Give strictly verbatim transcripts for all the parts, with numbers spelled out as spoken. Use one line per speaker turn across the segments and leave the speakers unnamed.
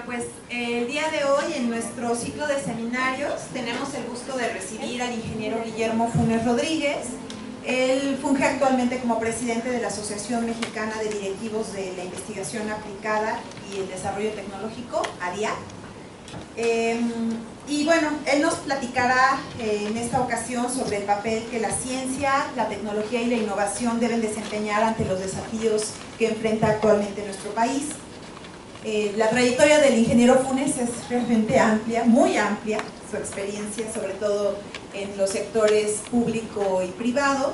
pues el día de hoy en nuestro ciclo de seminarios tenemos el gusto de recibir al ingeniero Guillermo Funes Rodríguez. Él funge actualmente como presidente de la Asociación Mexicana de Directivos de la Investigación Aplicada y el Desarrollo Tecnológico, A D I A. Eh, y bueno, él nos platicará eh, en esta ocasión sobre el papel que la ciencia, la tecnología y la innovación deben desempeñar ante los desafíos que enfrenta actualmente nuestro país. Eh, la trayectoria del ingeniero Funes es realmente amplia, muy amplia, su experiencia sobre todo en los sectores público y privado,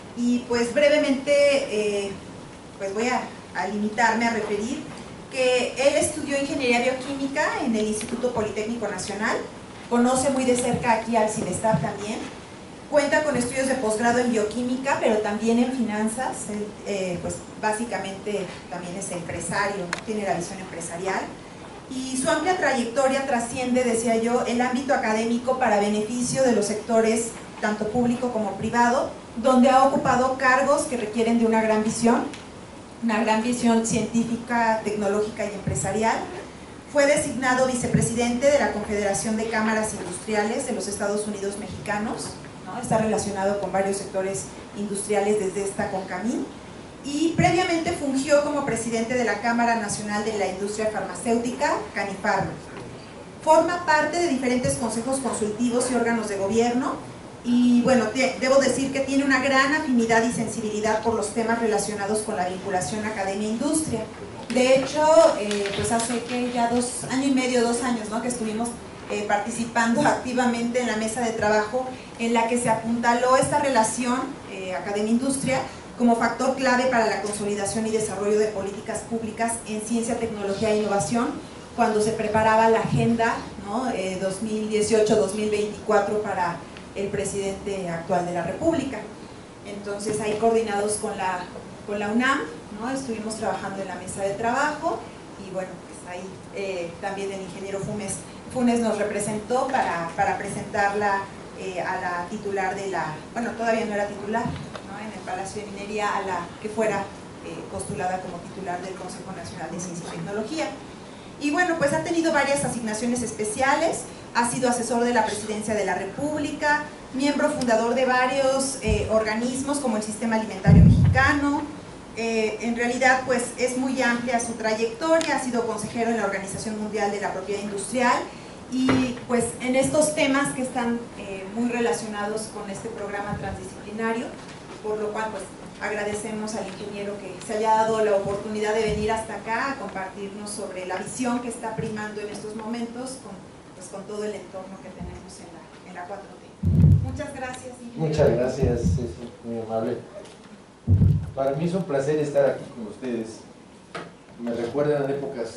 y pues brevemente eh, pues voy a, a limitarme a referir que él estudió Ingeniería Bioquímica en el Instituto Politécnico Nacional, conoce muy de cerca aquí al CIDESTAB también, cuenta con estudios de posgrado en bioquímica, pero también en finanzas, eh, pues básicamente también es empresario, tiene la visión empresarial, y su amplia trayectoria trasciende, decía yo, el ámbito académico para beneficio de los sectores tanto público como privado, donde ha ocupado cargos que requieren de una gran visión, una gran visión científica, tecnológica y empresarial. Fue designado vicepresidente de la Confederación de Cámaras Industriales de los Estados Unidos Mexicanos, ¿no? Está relacionado con varios sectores industriales desde esta CONCAMIN, y previamente fungió como presidente de la Cámara Nacional de la Industria Farmacéutica, Canifarma. Forma parte de diferentes consejos consultivos y órganos de gobierno, y bueno, te, debo decir que tiene una gran afinidad y sensibilidad por los temas relacionados con la vinculación academia-industria. De hecho, eh, pues hace que ya dos años y medio, dos años, ¿no?, que estuvimos eh, participando activamente en la mesa de trabajo en la que se apuntaló esta relación eh, academia-industria como factor clave para la consolidación y desarrollo de políticas públicas en ciencia, tecnología e innovación, cuando se preparaba la agenda, ¿no?, eh, dos mil dieciocho dos mil veinticuatro para el presidente actual de la República. Entonces, ahí coordinados con la, con la UNAM, ¿no?, estuvimos trabajando en la mesa de trabajo, y bueno, pues ahí eh, también el ingeniero Funes, Funes nos representó para, para presentarla eh, a la titular de la, bueno, todavía no era titular, ¿no?, en el Palacio de Minería, a la que fuera eh, postulada como titular del Consejo Nacional de Ciencia y Tecnología. Y bueno, pues ha tenido varias asignaciones especiales, ha sido asesor de la Presidencia de la República, miembro fundador de varios eh, organismos como el Sistema Alimentario Mexicano. Eh, en realidad pues es muy amplia su trayectoria, ha sido consejero en la Organización Mundial de la Propiedad Industrial, y pues en estos temas que están eh, muy relacionados con este programa transdisciplinario, por lo cual pues agradecemos al ingeniero que se haya dado la oportunidad de venir hasta acá a compartirnos sobre la visión que está primando en estos momentos con, pues, con todo el entorno que tenemos en la, en la cuatro T. Muchas gracias, ingeniero.
Muchas gracias, es muy amable. Para mí es un placer estar aquí con ustedes. Me recuerdan a épocas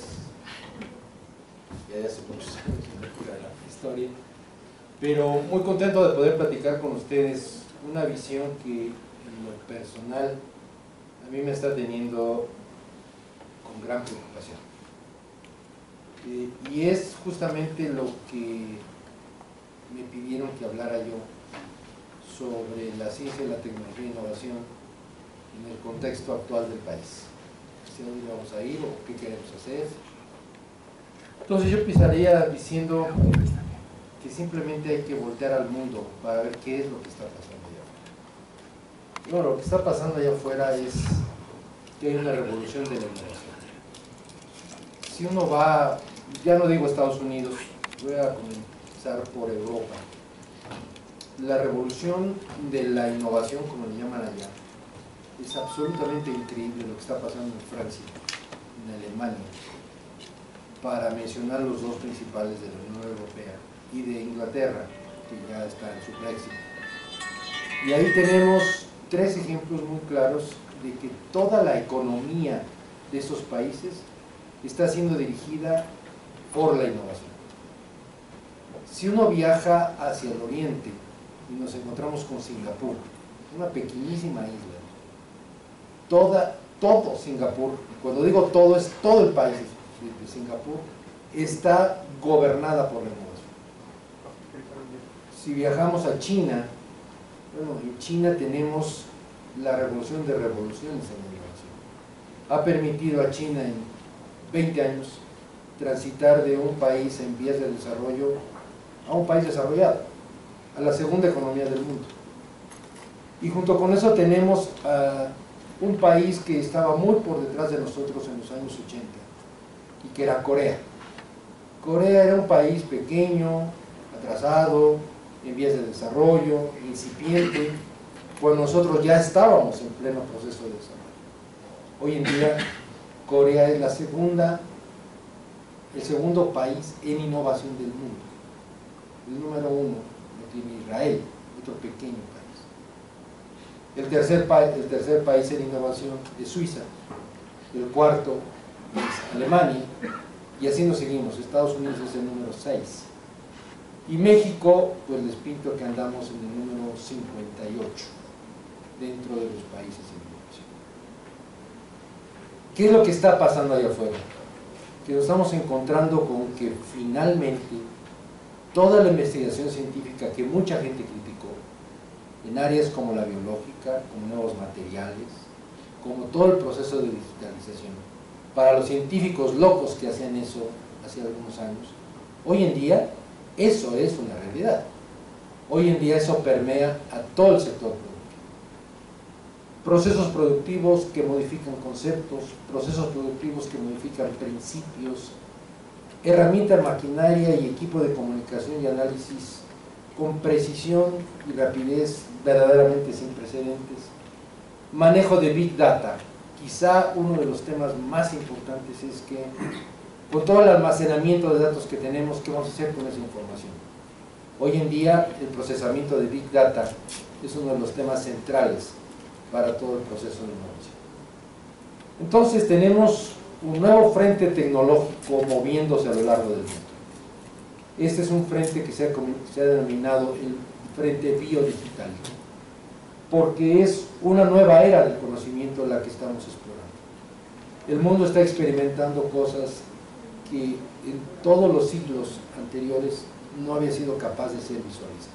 ya de hace muchos años en la historia, pero muy contento de poder platicar con ustedes una visión que en lo personal a mí me está teniendo con gran preocupación, eh, y es justamente lo que me pidieron que hablara yo sobre la ciencia, la tecnología e innovación en el contexto actual del país. ¿Hacia dónde vamos a ir o qué queremos hacer? Entonces yo empezaría diciendo que simplemente hay que voltear al mundo para ver qué es lo que está pasando allá afuera. Bueno, lo que está pasando allá afuera es que hay una revolución de la innovación. Si uno va, ya no digo Estados Unidos, voy a comenzar por Europa. La revolución de la innovación, como le llaman allá, es absolutamente increíble lo que está pasando en Francia, en Alemania, para mencionar los dos principales de la Unión Europea, y de Inglaterra, que ya está en su Brexit. Y ahí tenemos tres ejemplos muy claros de que toda la economía de esos países está siendo dirigida por la innovación. Si uno viaja hacia el oriente y nos encontramos con Singapur, una pequeñísima isla, toda, todo Singapur, cuando digo todo es todo el país de Singapur, está gobernada por la innovación. Si viajamos a China, bueno, en China tenemos la revolución de revoluciones en la innovación. Ha permitido a China en veinte años transitar de un país en vías de desarrollo a un país desarrollado, a la segunda economía del mundo. Y junto con eso tenemos a un país que estaba muy por detrás de nosotros en los años ochenta, y que era Corea. Corea era un país pequeño, atrasado, en vías de desarrollo, incipiente, pues nosotros ya estábamos en pleno proceso de desarrollo. Hoy en día, Corea es la segunda, el segundo país en innovación del mundo. El número uno lo tiene Israel, otro pequeño país. El tercer, pa el tercer país en innovación es Suiza, el cuarto es Alemania, y así nos seguimos. Estados Unidos es el número seis. Y México, pues les pinto que andamos en el número cincuenta y ocho dentro de los países en innovación. ¿Qué es lo que está pasando allá afuera? Que nos estamos encontrando con que finalmente toda la investigación científica que mucha gente criticó, en áreas como la biológica, como nuevos materiales, como todo el proceso de digitalización, para los científicos locos que hacían eso hace algunos años, hoy en día eso es una realidad. Hoy en día eso permea a todo el sector productivo. Procesos productivos que modifican conceptos, procesos productivos que modifican principios, herramientas, maquinaria y equipo de comunicación y análisis con precisión y rapidez verdaderamente sin precedentes, manejo de Big Data. Quizá uno de los temas más importantes es que con todo el almacenamiento de datos que tenemos, ¿qué vamos a hacer con esa información? Hoy en día el procesamiento de Big Data es uno de los temas centrales para todo el proceso de innovación. Entonces tenemos un nuevo frente tecnológico moviéndose a lo largo del mundo. Este es un frente que se ha, se ha denominado el frente biodigital, porque es una nueva era del conocimiento la que estamos explorando. El mundo está experimentando cosas que en todos los siglos anteriores no había sido capaz de ser visualizado.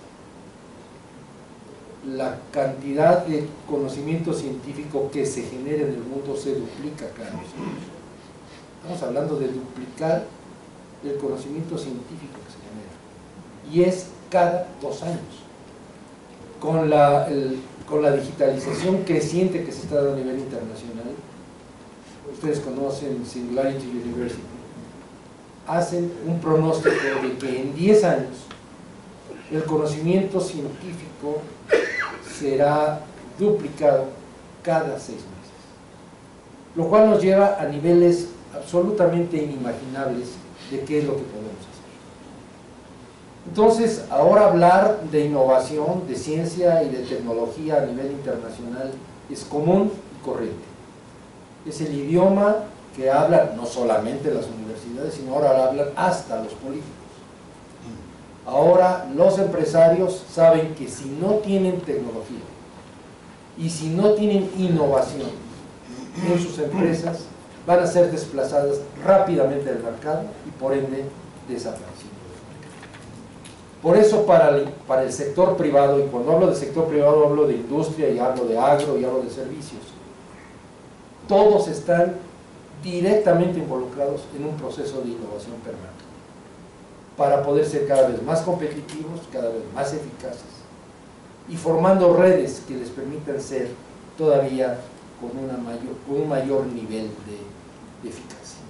La cantidad de conocimiento científico que se genera en el mundo se duplica cada año. Estamos hablando de duplicar el conocimiento científico que se genera, y es cada dos años. Con la, el, con la digitalización creciente que se está dando a nivel internacional, ustedes conocen Singularity University, hacen un pronóstico de que en diez años el conocimiento científico será duplicado cada seis meses, lo cual nos lleva a niveles absolutamente inimaginables de qué es lo que podemos hacer. Entonces, ahora hablar de innovación, de ciencia y de tecnología a nivel internacional es común y corriente. Es el idioma que hablan no solamente las universidades, sino ahora hablan hasta los políticos. Ahora los empresarios saben que si no tienen tecnología y si no tienen innovación en sus empresas, van a ser desplazadas rápidamente del mercado y por ende desapareciendo. Por eso para el, para el sector privado, y cuando hablo de sector privado hablo de industria y hablo de agro y hablo de servicios, todos están directamente involucrados en un proceso de innovación permanente para poder ser cada vez más competitivos, cada vez más eficaces y formando redes que les permitan ser todavía con, una mayor, con un mayor nivel de, de eficacia.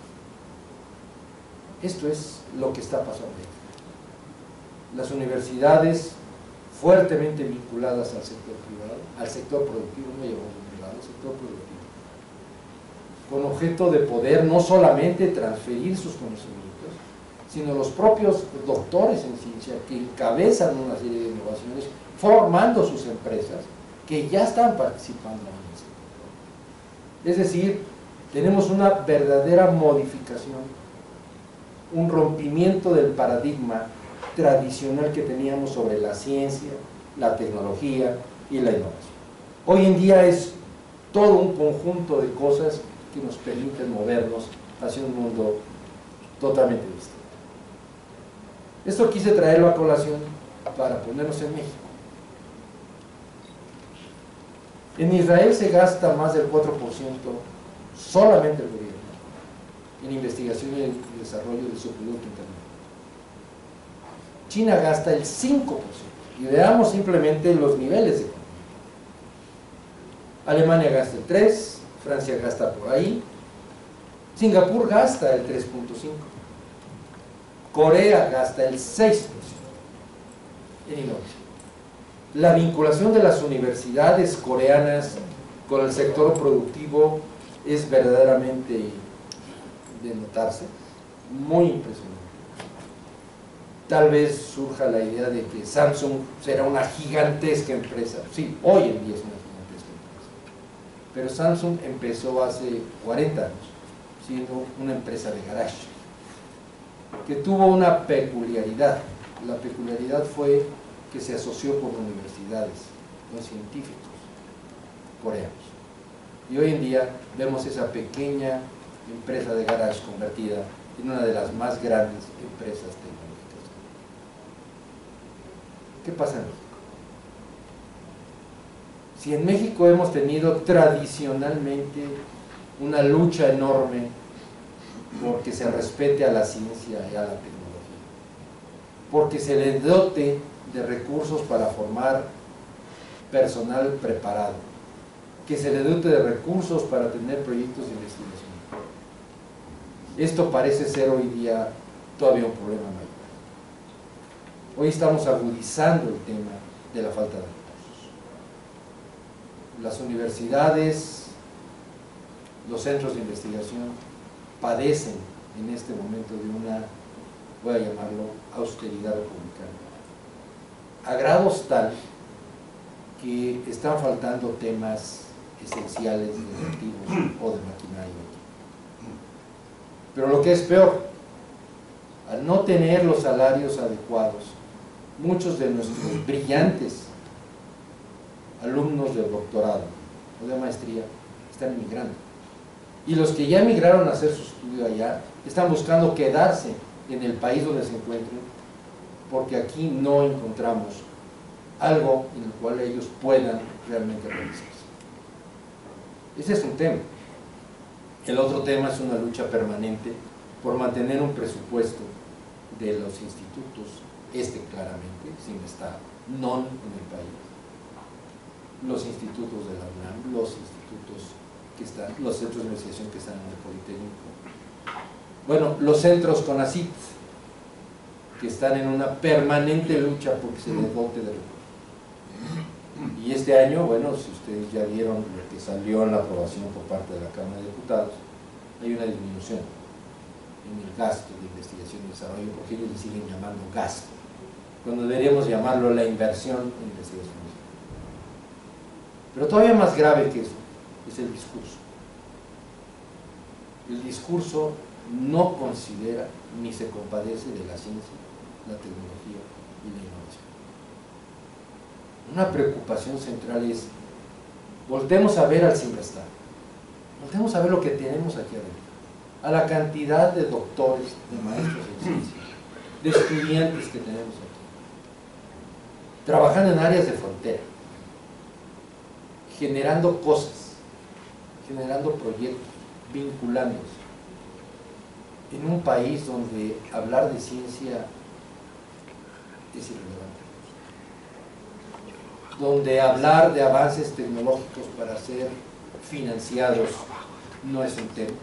Esto es lo que está pasando. Las universidades fuertemente vinculadas al sector privado, al sector productivo, no llamamos privado, al sector productivo, con objeto de poder no solamente transferir sus conocimientos, sino los propios doctores en ciencia que encabezan una serie de innovaciones, formando sus empresas que ya están participando en el sector. Es decir, tenemos una verdadera modificación, un rompimiento del paradigma tradicional que teníamos sobre la ciencia, la tecnología y la innovación. Hoy en día es todo un conjunto de cosas que nos permiten movernos hacia un mundo totalmente distinto. Esto quise traerlo a colación para ponernos en México. En Israel se gasta más del cuatro por ciento solamente el gobierno en investigación y desarrollo de su Producto Interno. China gasta el cinco por ciento. Y veamos simplemente los niveles de economía. Alemania gasta el tres por ciento, Francia gasta por ahí, Singapur gasta el tres punto cinco por ciento, Corea gasta el seis por ciento en innovación. La vinculación de las universidades coreanas con el sector productivo es verdaderamente de notarse, muy impresionante. Tal vez surja la idea de que Samsung será una gigantesca empresa. Sí, hoy en día es una gigantesca empresa. Pero Samsung empezó hace cuarenta años siendo una empresa de garage, que tuvo una peculiaridad. La peculiaridad fue que se asoció con universidades, con científicos coreanos. Y hoy en día vemos esa pequeña empresa de garage convertida en una de las más grandes empresas tecnológicas. ¿Qué pasa en México? Si en México hemos tenido tradicionalmente una lucha enorme porque se respete a la ciencia y a la tecnología, porque se le dote de recursos para formar personal preparado, que se le dote de recursos para tener proyectos de investigación. Esto parece ser hoy día todavía un problema mayor. Hoy estamos agudizando el tema de la falta de recursos. Las universidades, los centros de investigación padecen en este momento de una, voy a llamarlo, austeridad republicana, a grados tal que están faltando temas esenciales de activos o de maquinaria. Pero lo que es peor, al no tener los salarios adecuados, muchos de nuestros brillantes alumnos de doctorado o de maestría están emigrando. Y los que ya emigraron a hacer su estudio allá, están buscando quedarse en el país donde se encuentren, porque aquí no encontramos algo en el cual ellos puedan realmente realizarse. Ese es un tema. El otro tema es una lucha permanente por mantener un presupuesto de los institutos, este claramente, sin estar, non en el país. Los institutos de la UNAM, los institutos que están, los centros de investigación que están en el Politécnico. Bueno, los centros CONACYT, que están en una permanente lucha porque se les dote de recursos. Y este año, bueno, si ustedes ya vieron lo que salió en la aprobación por parte de la Cámara de Diputados, hay una disminución en el gasto de investigación y desarrollo, porque ellos le siguen llamando gasto, cuando deberíamos llamarlo la inversión en investigación. Pero todavía más grave que eso es el discurso. El discurso no considera ni se compadece de la ciencia, la tecnología y la innovación. Una preocupación central es: voltemos a ver al Simvestab, voltemos a ver lo que tenemos aquí adentro, a la cantidad de doctores, de maestros en ciencia, de estudiantes que tenemos aquí, trabajando en áreas de frontera, generando cosas, generando proyectos, vinculándose, en un país donde hablar de ciencia es irrelevante, donde hablar de avances tecnológicos para ser financiados no es un tema.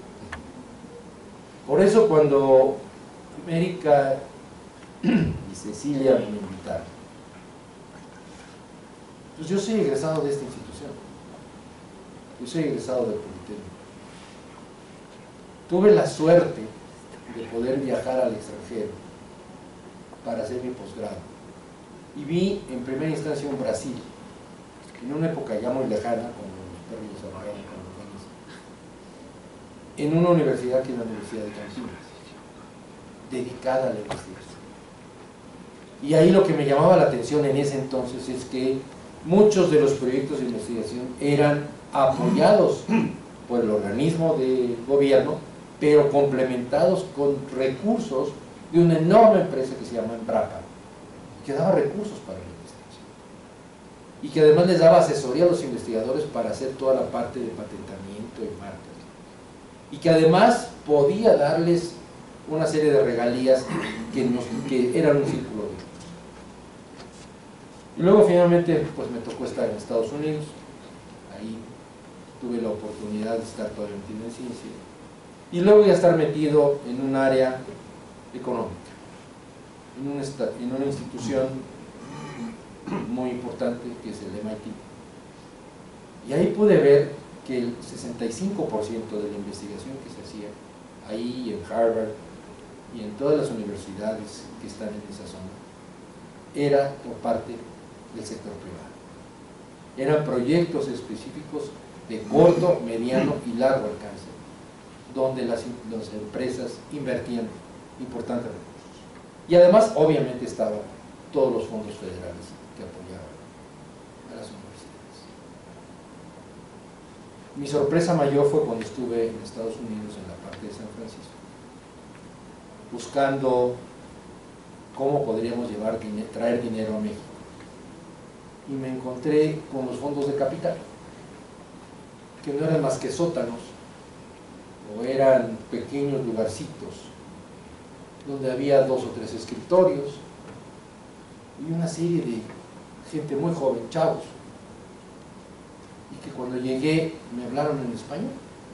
Por eso cuando América y Cecilia me invitaron, pues yo soy egresado de esta institución, yo soy egresado del Politécnico. Tuve la suerte de poder viajar al extranjero para hacer mi posgrado y vi en primera instancia un Brasil, en una época ya muy lejana, cuando los perros desarrollaron con los niños, en una universidad que es la Universidad de Campinas, dedicada a la investigación. Y ahí lo que me llamaba la atención en ese entonces es que muchos de los proyectos de investigación eran apoyados por el organismo de gobierno, pero complementados con recursos de una enorme empresa que se llama Embrapa, que daba recursos para la investigación y que además les daba asesoría a los investigadores para hacer toda la parte de patentamiento y marcas. y que además podía darles una serie de regalías que, nos, que eran un círculo virtuoso. Y luego finalmente pues me tocó estar en Estados Unidos. Ahí tuve la oportunidad de estar todavía metido en ciencia y luego ya estar metido en un área económica, en una, en una institución muy importante que es el M I T. Y ahí pude ver que el sesenta y cinco por ciento de la investigación que se hacía ahí en Harvard y en todas las universidades que están en esa zona era por parte del sector privado. Eran proyectos específicos de corto, mediano y largo alcance, donde las, las empresas invertían importantes recursos. Y además, obviamente, estaban todos los fondos federales que apoyaban a las universidades. Mi sorpresa mayor fue cuando estuve en Estados Unidos, en la parte de San Francisco, buscando cómo podríamos llevar, traer dinero a México. Y me encontré con los fondos de capital, que no eran más que sótanos, o eran pequeños lugarcitos, donde había dos o tres escritorios, y una serie de gente muy joven, chavos, y que cuando llegué me hablaron en español.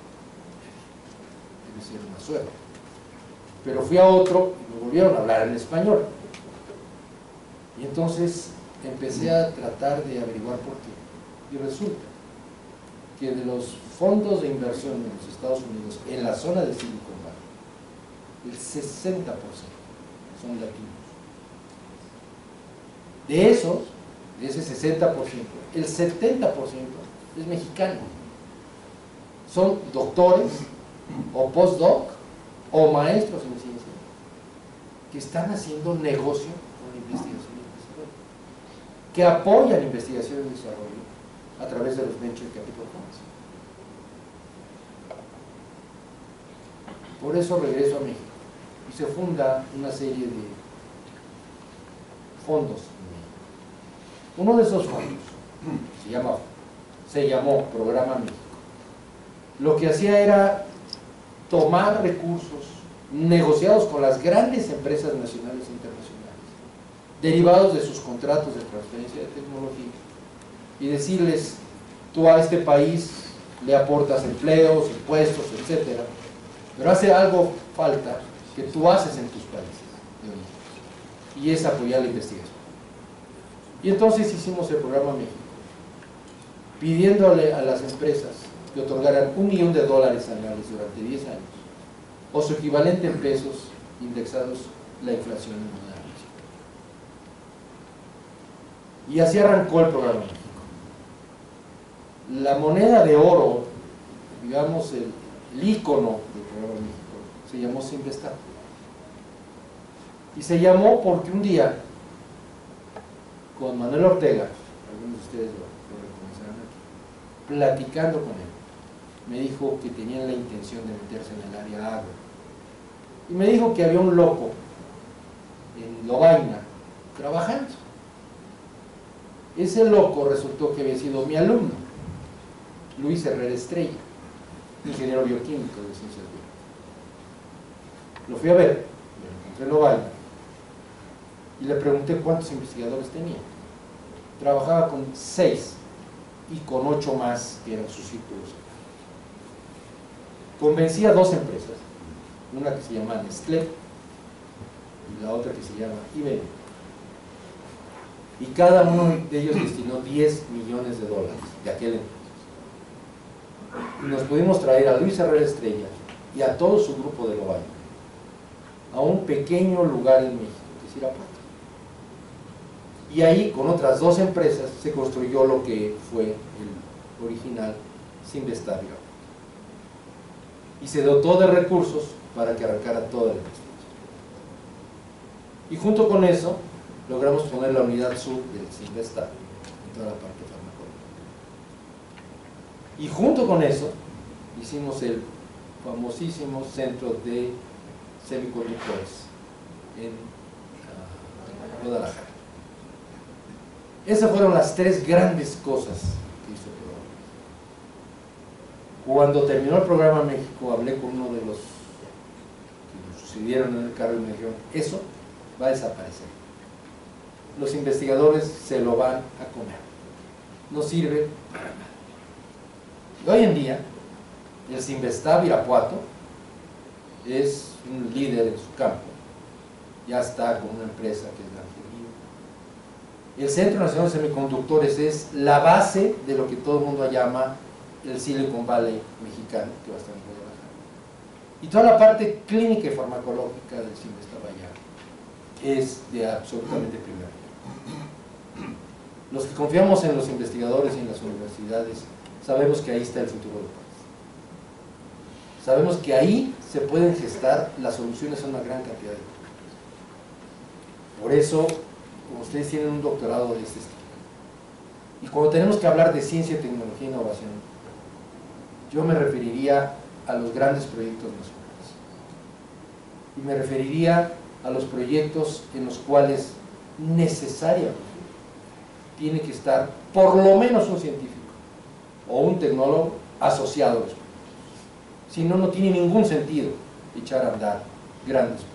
Debe ser una suerte. Pero fui a otro y me volvieron a hablar en español. Y entonces empecé a tratar de averiguar por qué. Y resulta que de los fondos de inversión en los Estados Unidos, en la zona de Silicon Valley, el sesenta por ciento son latinos. De esos, de ese sesenta por ciento, el setenta por ciento es mexicano. Son doctores o postdoc o maestros en ciencia que están haciendo negocio con investigación y desarrollo, que apoyan investigación y desarrollo a través de los Venture Capital Funds. Por eso regreso a México y se funda una serie de fondos en México. Uno de esos fondos se, llama, se llamó Programa México. Lo que hacía era tomar recursos negociados con las grandes empresas nacionales e internacionales, derivados de sus contratos de transferencia de tecnología, y decirles: tú a este país le aportas empleos, impuestos, etcétera, pero hace algo falta que tú haces en tus países de origen, y es apoyar la investigación. Y entonces hicimos el Programa México, pidiéndole a las empresas que otorgaran un millón de dólares anuales durante diez años, o su equivalente en pesos indexados la inflación en moneda mexicana. Y así arrancó el Programa México. La moneda de oro, digamos el, el ícono del Programa México, se llamó Sinvestar. Y se llamó porque un día, con Manuel Ortega, algunos de ustedes lo, lo reconocerán aquí, platicando con él, me dijo que tenían la intención de meterse en el área agro. Y me dijo que había un loco en Lovaina trabajando. Ese loco resultó que había sido mi alumno, Luis Herrera Estrella, ingeniero bioquímico de ciencias biológicas. Lo fui a ver, lo encontré en Lovaina, y le pregunté cuántos investigadores tenía. Trabajaba con seis y con ocho más que eran sus círculos. Convencí a dos empresas, una que se llama Nestlé y la otra que se llama Iberia, y cada uno de ellos destinó diez millones de dólares de aquel entonces. Y nos pudimos traer a Luis Herrera Estrella y a todo su grupo de Lovaina a un pequeño lugar en México, que es Irapuato. Y ahí, con otras dos empresas, se construyó lo que fue el original Sinvestar. Y se dotó de recursos para que arrancara toda la investigación. Y junto con eso, logramos poner la unidad sur del Sinvestar en toda la parte farmacológica. Y junto con eso, hicimos el famosísimo centro de semiconductores en uh, Guadalajara. Esas fueron las tres grandes cosas que hizo el programa. Cuando terminó el programa México, hablé con uno de los que nos sucedieron en el cargo y me dijeron, eso va a desaparecer. Los investigadores se lo van a comer. No sirve para nada. Y hoy en día, el Cinvestav Irapuato es un líder en su campo. Ya está con una empresa que es la El Centro Nacional de Semiconductores es la base de lo que todo el mundo llama el Silicon Valley mexicano, que va a estar en Guadalajara. Y toda la parte clínica y farmacológica del Cinvestav allá es de absolutamente primer nivel. Los que confiamos en los investigadores y en las universidades sabemos que ahí está el futuro del país. Sabemos que ahí se pueden gestar las soluciones a una gran cantidad de problemas. Por eso, como ustedes tienen un doctorado de este estilo, y cuando tenemos que hablar de ciencia, tecnología e innovación, yo me referiría a los grandes proyectos nacionales. Y me referiría a los proyectos en los cuales necesariamente tiene que estar por lo menos un científico o un tecnólogo asociado a los proyectos. Si no, no tiene ningún sentido echar a andar grandes proyectos.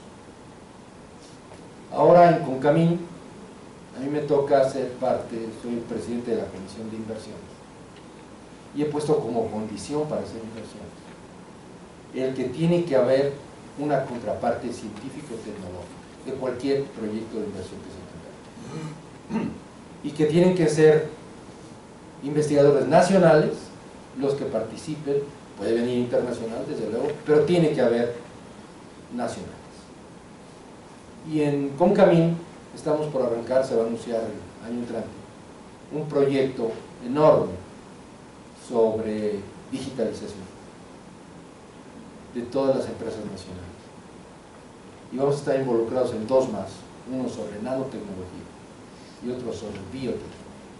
Ahora en Concamín, a mí me toca ser parte, soy el presidente de la Comisión de Inversiones, y he puesto como condición para hacer inversiones el que tiene que haber una contraparte científico-tecnológica de cualquier proyecto de inversión que se tenga, y que tienen que ser investigadores nacionales los que participen, puede venir internacional desde luego, pero tiene que haber nacionales. Y en Concamín estamos por arrancar, se va a anunciar el año entrante, un proyecto enorme sobre digitalización de todas las empresas nacionales. Y vamos a estar involucrados en dos más, uno sobre nanotecnología y otro sobre biotecnología.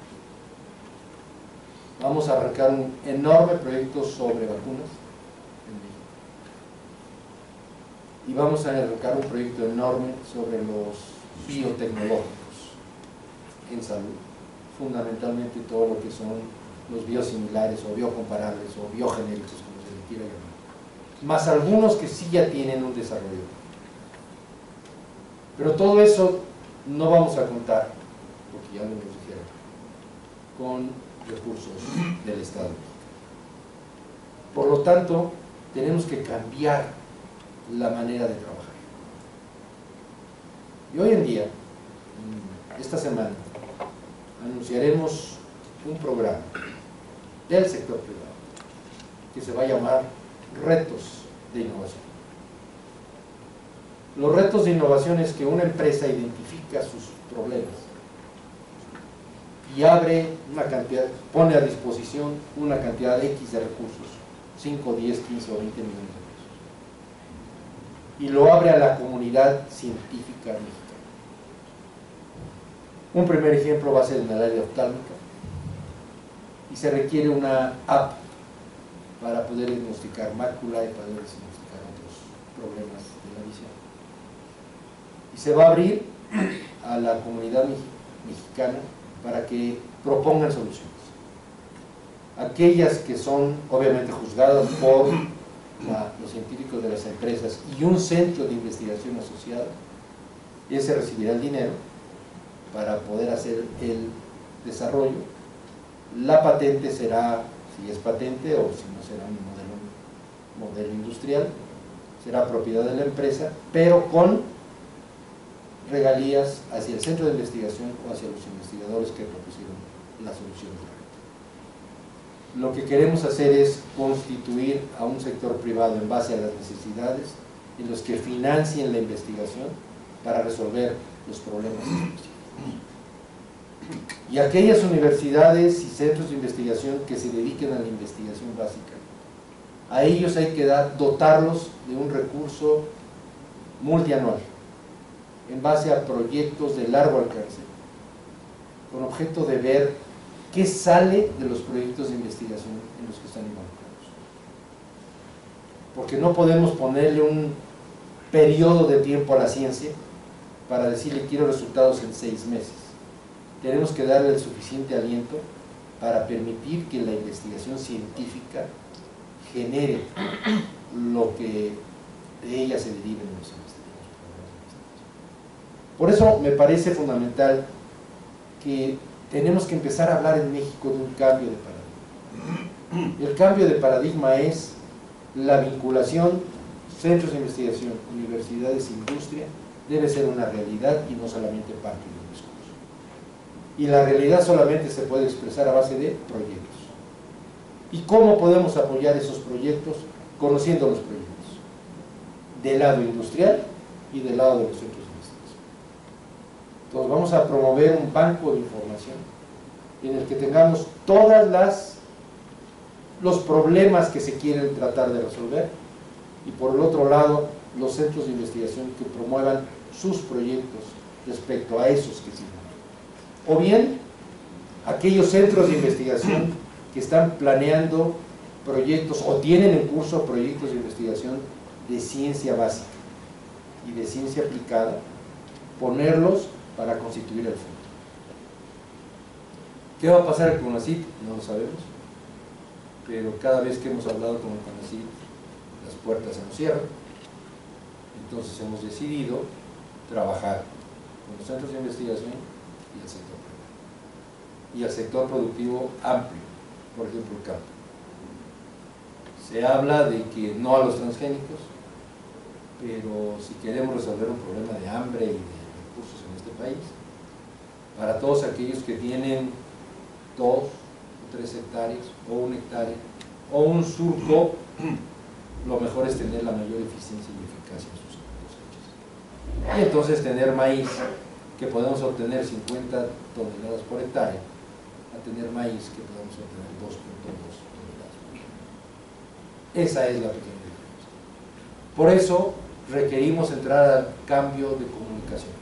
Vamos a arrancar un enorme proyecto sobre vacunas en México. Y vamos a arrancar un proyecto enorme sobre los biotecnológicos en salud, fundamentalmente todo lo que son los biosimilares o biocomparables o biogenéricos, como se le quiera llamar, más algunos que sí ya tienen un desarrollo. Pero todo eso no vamos a contar, porque ya lo nos dijeron, con recursos del Estado. Por lo tanto, tenemos que cambiar la manera de trabajar. Y hoy en día, esta semana, anunciaremos un programa del sector privado que se va a llamar Retos de Innovación. Los retos de innovación es que una empresa identifica sus problemas y abre una cantidad, pone a disposición una cantidad X de recursos, cinco, diez, quince o veinte millones de pesos, y lo abre a la comunidad científica mexicana. Un primer ejemplo va a ser en el área oftálmica, y se requiere una app para poder diagnosticar mácula y para poder diagnosticar otros problemas de la visión. Y se va a abrir a la comunidad mexicana para que propongan soluciones. Aquellas que son obviamente juzgadas por la, los científicos de las empresas y un centro de investigación asociado, ese recibirá el dinero para poder hacer el desarrollo. La patente será, si es patente o si no será un modelo, modelo industrial, será propiedad de la empresa, pero con regalías hacia el centro de investigación o hacia los investigadores que propusieron la solución del reto. Lo que queremos hacer es constituir a un sector privado en base a las necesidades en los que financien la investigación para resolver los problemas específicos. Y aquellas universidades y centros de investigación que se dediquen a la investigación básica, a ellos hay que dar, dotarlos de un recurso multianual en base a proyectos de largo alcance, con objeto de ver qué sale de los proyectos de investigación en los que están involucrados. Porque no podemos ponerle un periodo de tiempo a la ciencia para decirle quiero resultados en seis meses. Tenemos que darle el suficiente aliento para permitir que la investigación científica genere lo que de ella se derive en los investigadores. Por eso me parece fundamental que tenemos que empezar a hablar en México de un cambio de paradigma. El cambio de paradigma es la vinculación centros de investigación, universidades, industria, debe ser una realidad y no solamente parte de un discurso. Y la realidad solamente se puede expresar a base de proyectos. ¿Y cómo podemos apoyar esos proyectos? Conociendo los proyectos, del lado industrial y del lado de los centros de investigación. Entonces vamos a promover un banco de información en el que tengamos todas las los problemas que se quieren tratar de resolver, y por el otro lado los centros de investigación que promuevan sus proyectos respecto a esos que sirven. O bien aquellos centros de investigación que están planeando proyectos o tienen en curso proyectos de investigación de ciencia básica y de ciencia aplicada, ponerlos para constituir el fondo. ¿Qué va a pasar con CONACYT? No lo sabemos, pero cada vez que hemos hablado con el CONACYT, las puertas se nos cierran. Entonces hemos decidido trabajar con los centros de investigación y el sector privado, y el sector productivo amplio, por ejemplo el campo. Se habla de que no a los transgénicos, pero si queremos resolver un problema de hambre y de recursos en este país, para todos aquellos que tienen dos o tres hectáreas o un hectárea o un surco, lo mejor es tener la mayor eficiencia y eficacia en sus cosechas. Y entonces tener maíz, que podemos obtener cincuenta toneladas por hectárea, a tener maíz que podemos obtener dos punto dos toneladas por hectárea. Esa es la pequeña diferencia. Por eso requerimos entrar al cambio de comunicación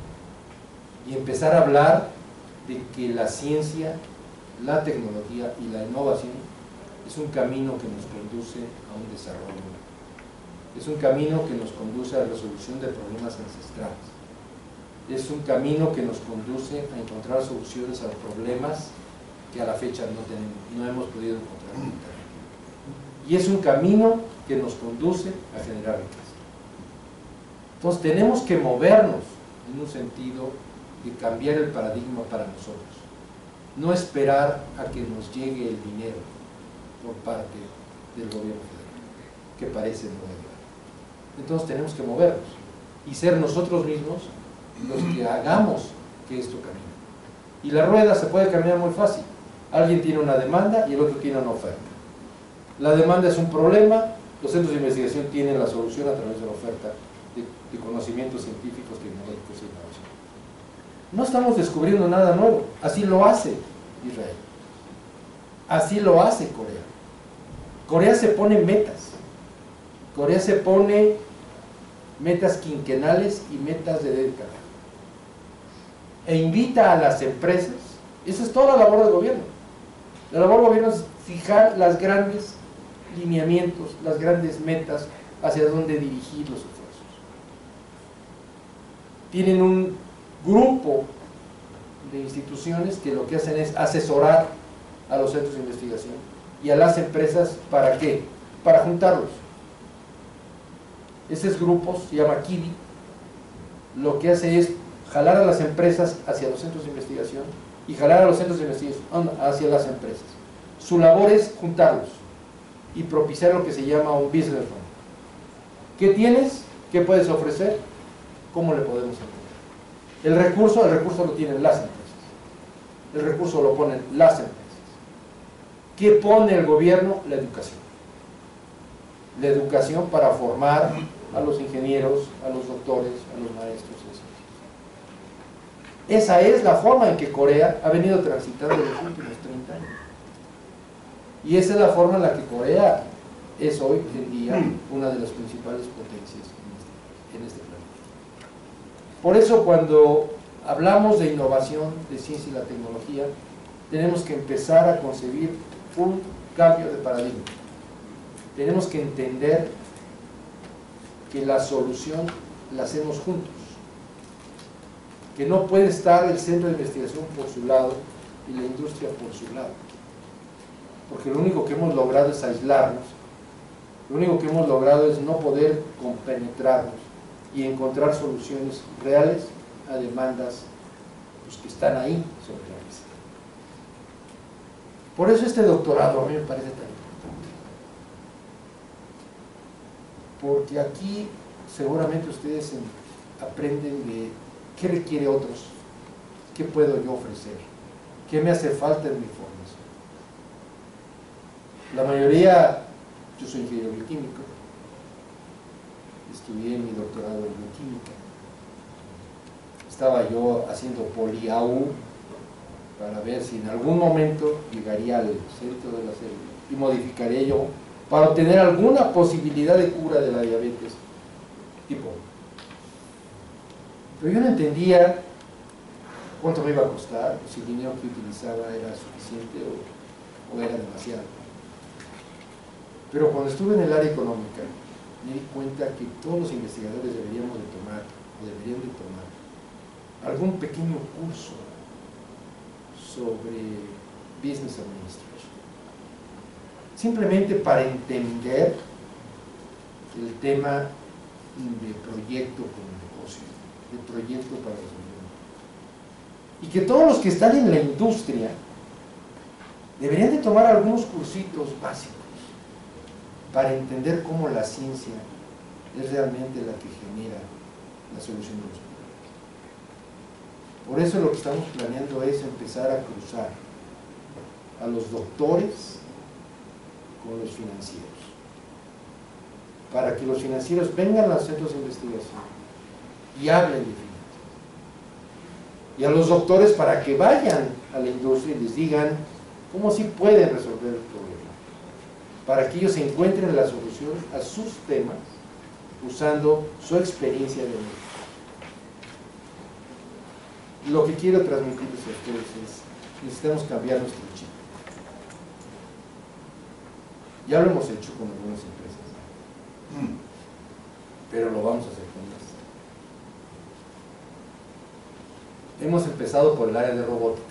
y empezar a hablar de que la ciencia, la tecnología y la innovación es un camino que nos conduce a un desarrollo, es un camino que nos conduce a la resolución de problemas ancestrales, es un camino que nos conduce a encontrar soluciones a los problemas que a la fecha no, tenemos, no hemos podido encontrar, y es un camino que nos conduce a generar riqueza. Entonces tenemos que movernos en un sentido de cambiar el paradigma para nosotros, no esperar a que nos llegue el dinero por parte del gobierno federal, que parece no llegar. Entonces tenemos que movernos y ser nosotros mismos los que hagamos que esto camine. Y la rueda se puede caminar muy fácil. Alguien tiene una demanda y el otro tiene una oferta. La demanda es un problema, los centros de investigación tienen la solución a través de la oferta de, de conocimientos científicos, tecnológicos e innovación. No estamos descubriendo nada nuevo, así lo hace Israel, así lo hace Corea. Corea se pone metas, Corea se pone metas quinquenales y metas de década, e invita a las empresas. Esa es toda la labor del gobierno. La labor del gobierno es fijar las grandes lineamientos, las grandes metas hacia dónde dirigir los esfuerzos. Tienen un grupo de instituciones que lo que hacen es asesorar a los centros de investigación y a las empresas. ¿Para qué? Para juntarlos. Esos grupos se llama KIDI, lo que hace es jalar a las empresas hacia los centros de investigación y jalar a los centros de investigación hacia las empresas. Su labor es juntarlos y propiciar lo que se llama un business run. ¿Qué tienes? ¿Qué puedes ofrecer? ¿Cómo le podemos ayudar? El recurso, el recurso lo tienen las empresas. El recurso lo ponen las empresas. ¿Qué pone el gobierno? La educación. La educación para formar a los ingenieros, a los doctores, a los maestros. Esa es la forma en que Corea ha venido transitando en los últimos treinta años. Y esa es la forma en la que Corea es hoy en día una de las principales potencias en este, en este planeta. Por eso cuando hablamos de innovación, de ciencia y la tecnología, tenemos que empezar a concebir un cambio de paradigma. Tenemos que entender que la solución la hacemos juntos, que no puede estar el centro de investigación por su lado y la industria por su lado. porque lo único que hemos logrado es aislarnos, lo único que hemos logrado es no poder compenetrarnos y encontrar soluciones reales a demandas pues, que están ahí sobre la mesa. Por eso este doctorado a mí me parece tan importante, porque aquí seguramente ustedes aprenden de qué requiere otros, qué puedo yo ofrecer, qué me hace falta en mi formación. La mayoría, yo soy ingeniero bioquímico, estudié mi doctorado en bioquímica, estaba yo haciendo poli-A U para ver si en algún momento llegaría al centro de la célula y modificaría yo para obtener alguna posibilidad de cura de la diabetes tipo uno. Pero yo no entendía cuánto me iba a costar, si el dinero que utilizaba era suficiente o, o era demasiado. Pero cuando estuve en el área económica, me di cuenta que todos los investigadores deberíamos de tomar, o deberían de tomar, algún pequeño curso sobre Business Administration. Simplemente para entender el tema de proyecto con negocio, de proyecto para los gobiernos. Y que todos los que están en la industria deberían de tomar algunos cursitos básicos para entender cómo la ciencia es realmente la que genera la solución de los problemas. Por eso lo que estamos planeando es empezar a cruzar a los doctores con los financieros, para que los financieros vengan a los centros de investigación y hablen de finanzas, y a los doctores para que vayan a la industria y les digan cómo sí pueden resolver el problema, para que ellos encuentren la solución a sus temas usando su experiencia de México. Lo que quiero transmitirles a ustedes es: necesitamos cambiar nuestro chip. Ya lo hemos hecho con algunas empresas, pero lo vamos a hacer con más. Hemos empezado por el área de robótica.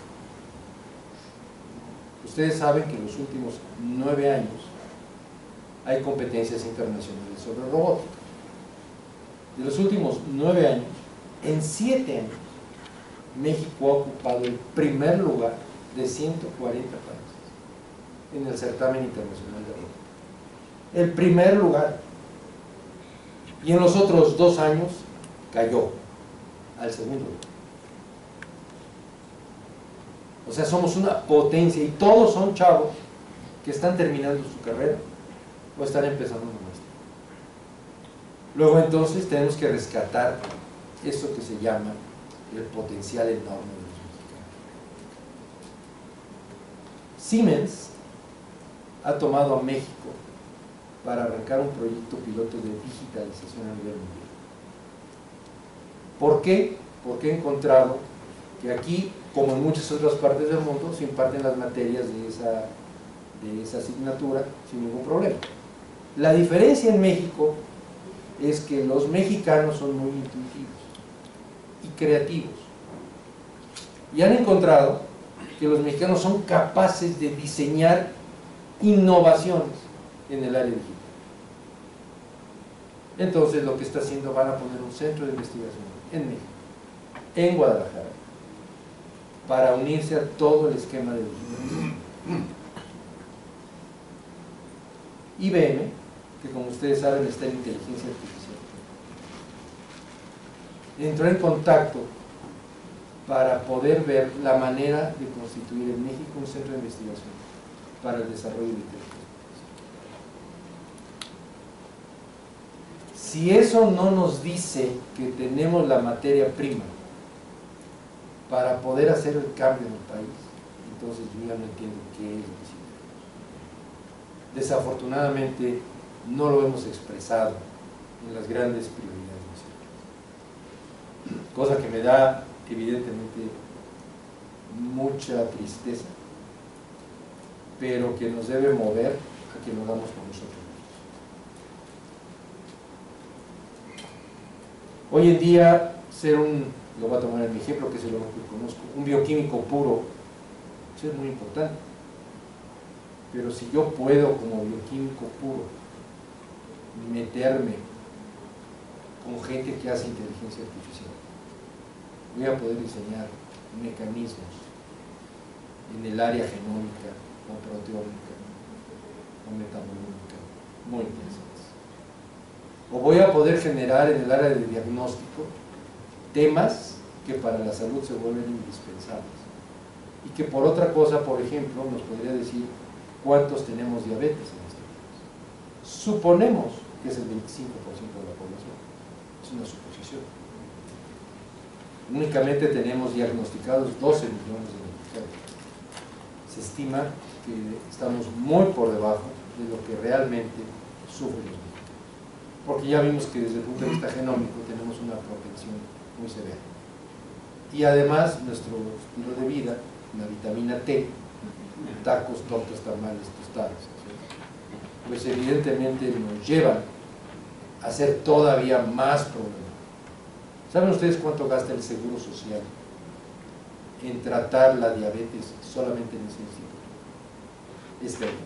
Ustedes saben que en los últimos nueve años hay competencias internacionales sobre robótica. De los últimos nueve años, en siete años, México ha ocupado el primer lugar de ciento cuarenta países en el certamen internacional de robótica. El primer lugar. Y en los otros dos años cayó al segundo lugar. O sea, somos una potencia, y todos son chavos que están terminando su carrera o están empezando una maestría. Luego entonces tenemos que rescatar eso que se llama el potencial enorme de los mexicanos. Siemens ha tomado a México para arrancar un proyecto piloto de digitalización a nivel mundial. ¿Por qué? Porque he encontrado que aquí, como en muchas otras partes del mundo, se imparten las materias de esa, de esa asignatura sin ningún problema. La diferencia en México es que los mexicanos son muy intuitivos y creativos, y han encontrado que los mexicanos son capaces de diseñar innovaciones en el área digital. Entonces lo que está haciendo, van a poner un centro de investigación en México, en Guadalajara, para unirse a todo el esquema de digitalización. I B M, que como ustedes saben está en inteligencia artificial, entró en contacto para poder ver la manera de constituir en México un centro de investigación para el desarrollo de inteligencia artificial. Si eso no nos dice que tenemos la materia prima para poder hacer el cambio en el país, entonces yo ya no entiendo qué es lo que significa. Desafortunadamente no lo hemos expresado en las grandes prioridades nacionales, cosa que me da evidentemente mucha tristeza, pero que nos debe mover a que lo hagamos con nosotros. Hoy en día, ser un, lo voy a tomar en mi ejemplo, que es el único que conozco, un bioquímico puro, eso es muy importante. Pero si yo puedo, como bioquímico puro, meterme con gente que hace inteligencia artificial, voy a poder diseñar mecanismos en el área genómica o proteómica o metabólica muy interesantes. O voy a poder generar en el área de diagnóstico temas que para la salud se vuelven indispensables y que por otra cosa, por ejemplo, nos podría decir cuántos tenemos diabetes en este país. Suponemos que es el veinticinco por ciento de la población, es una suposición. Únicamente tenemos diagnosticados doce millones de mexicanos. Se estima que estamos muy por debajo de lo que realmente sufren los mexicanos, porque ya vimos que desde el punto de vista genómico tenemos una propensión muy severa. Y además nuestro estilo de vida, la vitamina T, tacos, tortas, tamales, tostadas, pues evidentemente nos llevan a ser todavía más problemas. ¿Saben ustedes cuánto gasta el Seguro Social en tratar la diabetes solamente en ese instituto? Este año.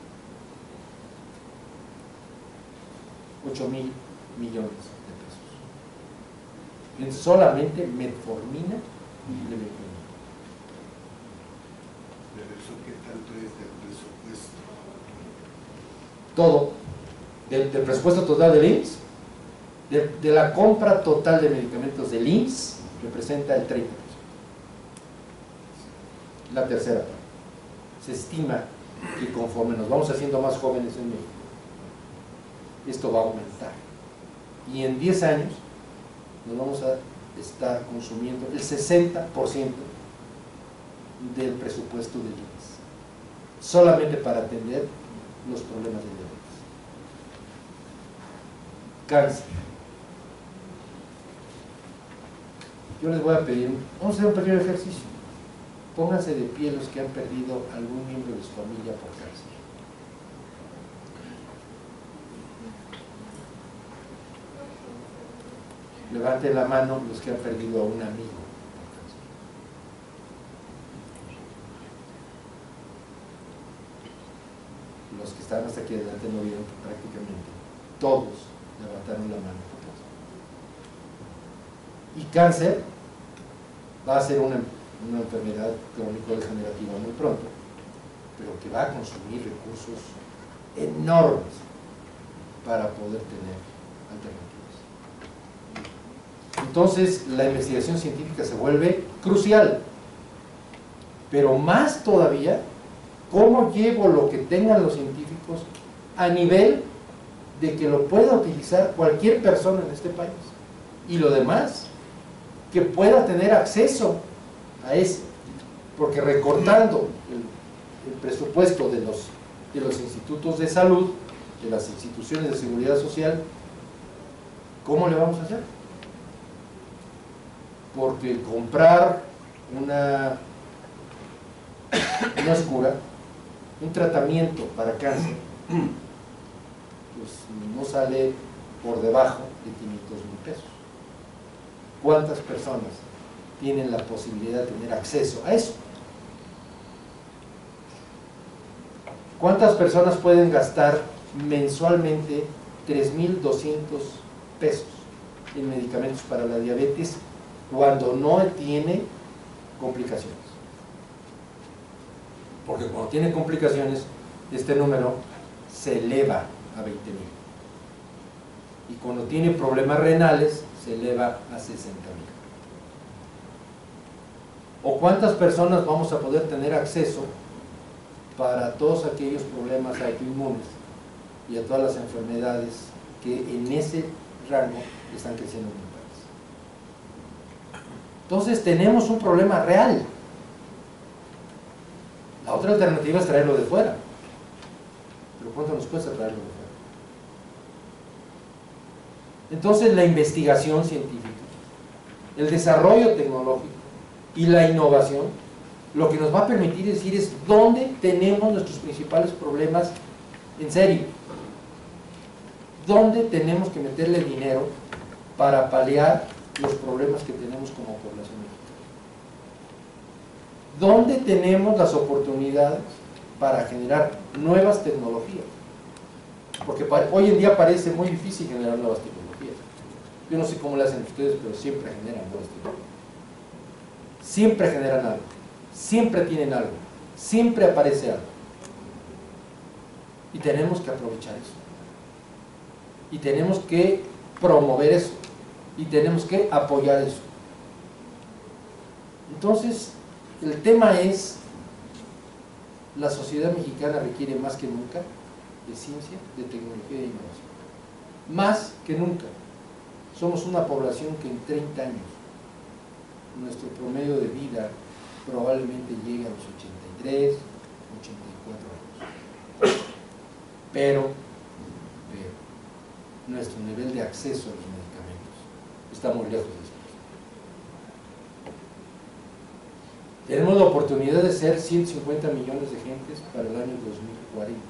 ocho mil millones de pesos. En solamente metformina y levectomina.
¿Pero eso qué tanto es del presupuesto?
Todo. Del, del presupuesto total del I M S S, de, de la compra total de medicamentos del I M S S, representa el treinta por ciento. La tercera parte. Se estima que conforme nos vamos haciendo más jóvenes en México, esto va a aumentar. Y en diez años nos vamos a estar consumiendo el sesenta por ciento del presupuesto del I M S S, solamente para atender los problemas de diabetes. Cáncer. Yo les voy a pedir, vamos a hacer un pequeño ejercicio. Pónganse de pie los que han perdido algún miembro de su familia por cáncer. Levanten la mano los que han perdido a un amigo por cáncer. Los que están hasta aquí adelante no vieron que prácticamente todos levantaron la mano por cáncer. Y cáncer va a ser una, una enfermedad crónico-degenerativa muy pronto, pero que va a consumir recursos enormes para poder tener alternativas. Entonces la investigación científica se vuelve crucial, pero más todavía, ¿cómo llevo lo que tengan los científicos a nivel de que lo pueda utilizar cualquier persona en este país? Y lo demás, que pueda tener acceso a eso, porque recortando el, el presupuesto de los, de los institutos de salud, de las instituciones de seguridad social, ¿cómo le vamos a hacer? Porque comprar una, una cura, un tratamiento para cáncer, pues no sale por debajo de quinientos mil pesos. ¿Cuántas personas tienen la posibilidad de tener acceso a eso? ¿Cuántas personas pueden gastar mensualmente tres mil doscientos pesos en medicamentos para la diabetes cuando no tiene complicaciones? Porque cuando tiene complicaciones, este número se eleva a veinte mil. Y cuando tiene problemas renales, se eleva a sesenta mil. ¿O cuántas personas vamos a poder tener acceso para todos aquellos problemas autoinmunes y a todas las enfermedades que en ese rango están creciendo en el país? Entonces tenemos un problema real. La otra alternativa es traerlo de fuera. Pero ¿cuánto nos cuesta traerlo de fuera? Entonces la investigación científica, el desarrollo tecnológico y la innovación, lo que nos va a permitir decir es dónde tenemos nuestros principales problemas en serio. ¿Dónde tenemos que meterle dinero para paliar los problemas que tenemos como población mexicana? ¿Dónde tenemos las oportunidades para generar nuevas tecnologías. Porque hoy en día parece muy difícil generar nuevas tecnologías. Yo no sé cómo lo hacen ustedes, pero siempre generan nuevas tecnologías. Siempre generan algo, siempre tienen algo, siempre aparece algo. Y tenemos que aprovechar eso. Y tenemos que promover eso. Y tenemos que apoyar eso. Entonces, el tema es, la sociedad mexicana requiere más que nunca de ciencia, de tecnología y de innovación. Más que nunca. Somos una población que en treinta años, nuestro promedio de vida probablemente llegue a los ochenta y tres, ochenta y cuatro años. Pero, pero, nuestro nivel de acceso a los medicamentos está muy lejos de eso. Tenemos la oportunidad de ser ciento cincuenta millones de gentes para el año dos mil cuarenta.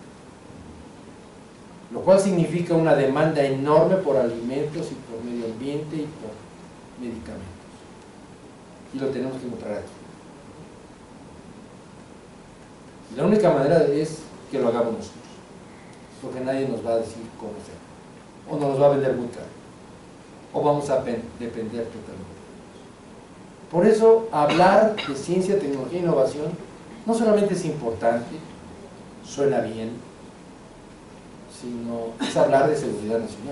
Lo cual significa una demanda enorme por alimentos y por medio ambiente y por medicamentos. Y lo tenemos que encontrar aquí. La única manera es que lo hagamos nosotros, porque nadie nos va a decir cómo hacer, o nos va a vender muy caro, o vamos a depender totalmente. Por eso, hablar de ciencia, tecnología e innovación no solamente es importante, suena bien, sino es hablar de seguridad nacional.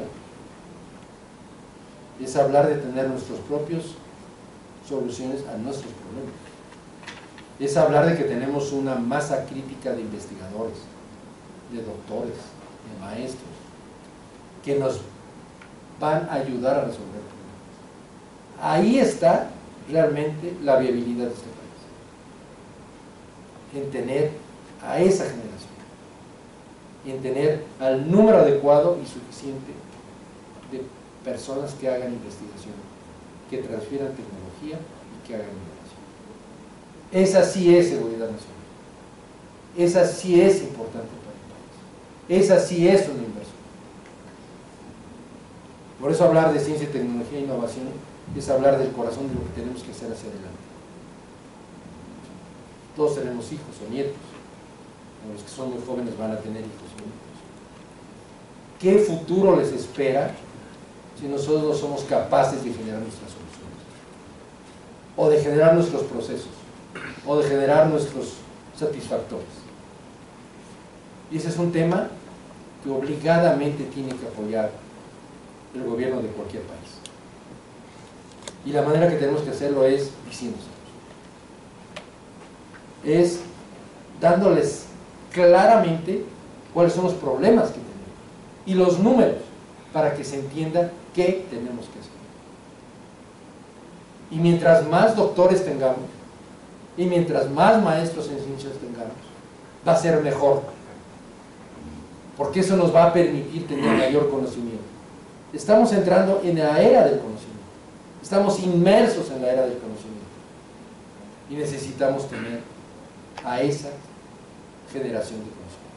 Es hablar de tener nuestras propias soluciones a nuestros problemas. Es hablar de que tenemos una masa crítica de investigadores, de doctores, de maestros, que nos van a ayudar a resolver problemas. Ahí está realmente la viabilidad de este país. En tener a esa generación. En tener al número adecuado y suficiente de personas que hagan investigación, que transfieran tecnología y que hagan innovación. Esa sí es seguridad nacional. Esa sí es importante para el país. Esa sí es una inversión. Por eso hablar de ciencia, tecnología e innovación es hablar del corazón de lo que tenemos que hacer hacia adelante. Todos tenemos hijos o nietos. Los que son muy jóvenes van a tener hijos y nietos. ¿Qué futuro les espera si nosotros somos capaces de generar nuestras soluciones? O de generar nuestros procesos, o de generar nuestros satisfactores. Y ese es un tema que obligadamente tiene que apoyar el gobierno de cualquier país. Y la manera que tenemos que hacerlo es diciéndoselos. Es dándoles claramente cuáles son los problemas que tenemos y los números para que se entienda qué tenemos que hacer. Y mientras más doctores tengamos y mientras más maestros en ciencias tengamos, va a ser mejor, porque eso nos va a permitir tener mayor conocimiento. Estamos entrando en la era del conocimiento, estamos inmersos en la era del conocimiento y necesitamos tener a esa generación de conocimiento.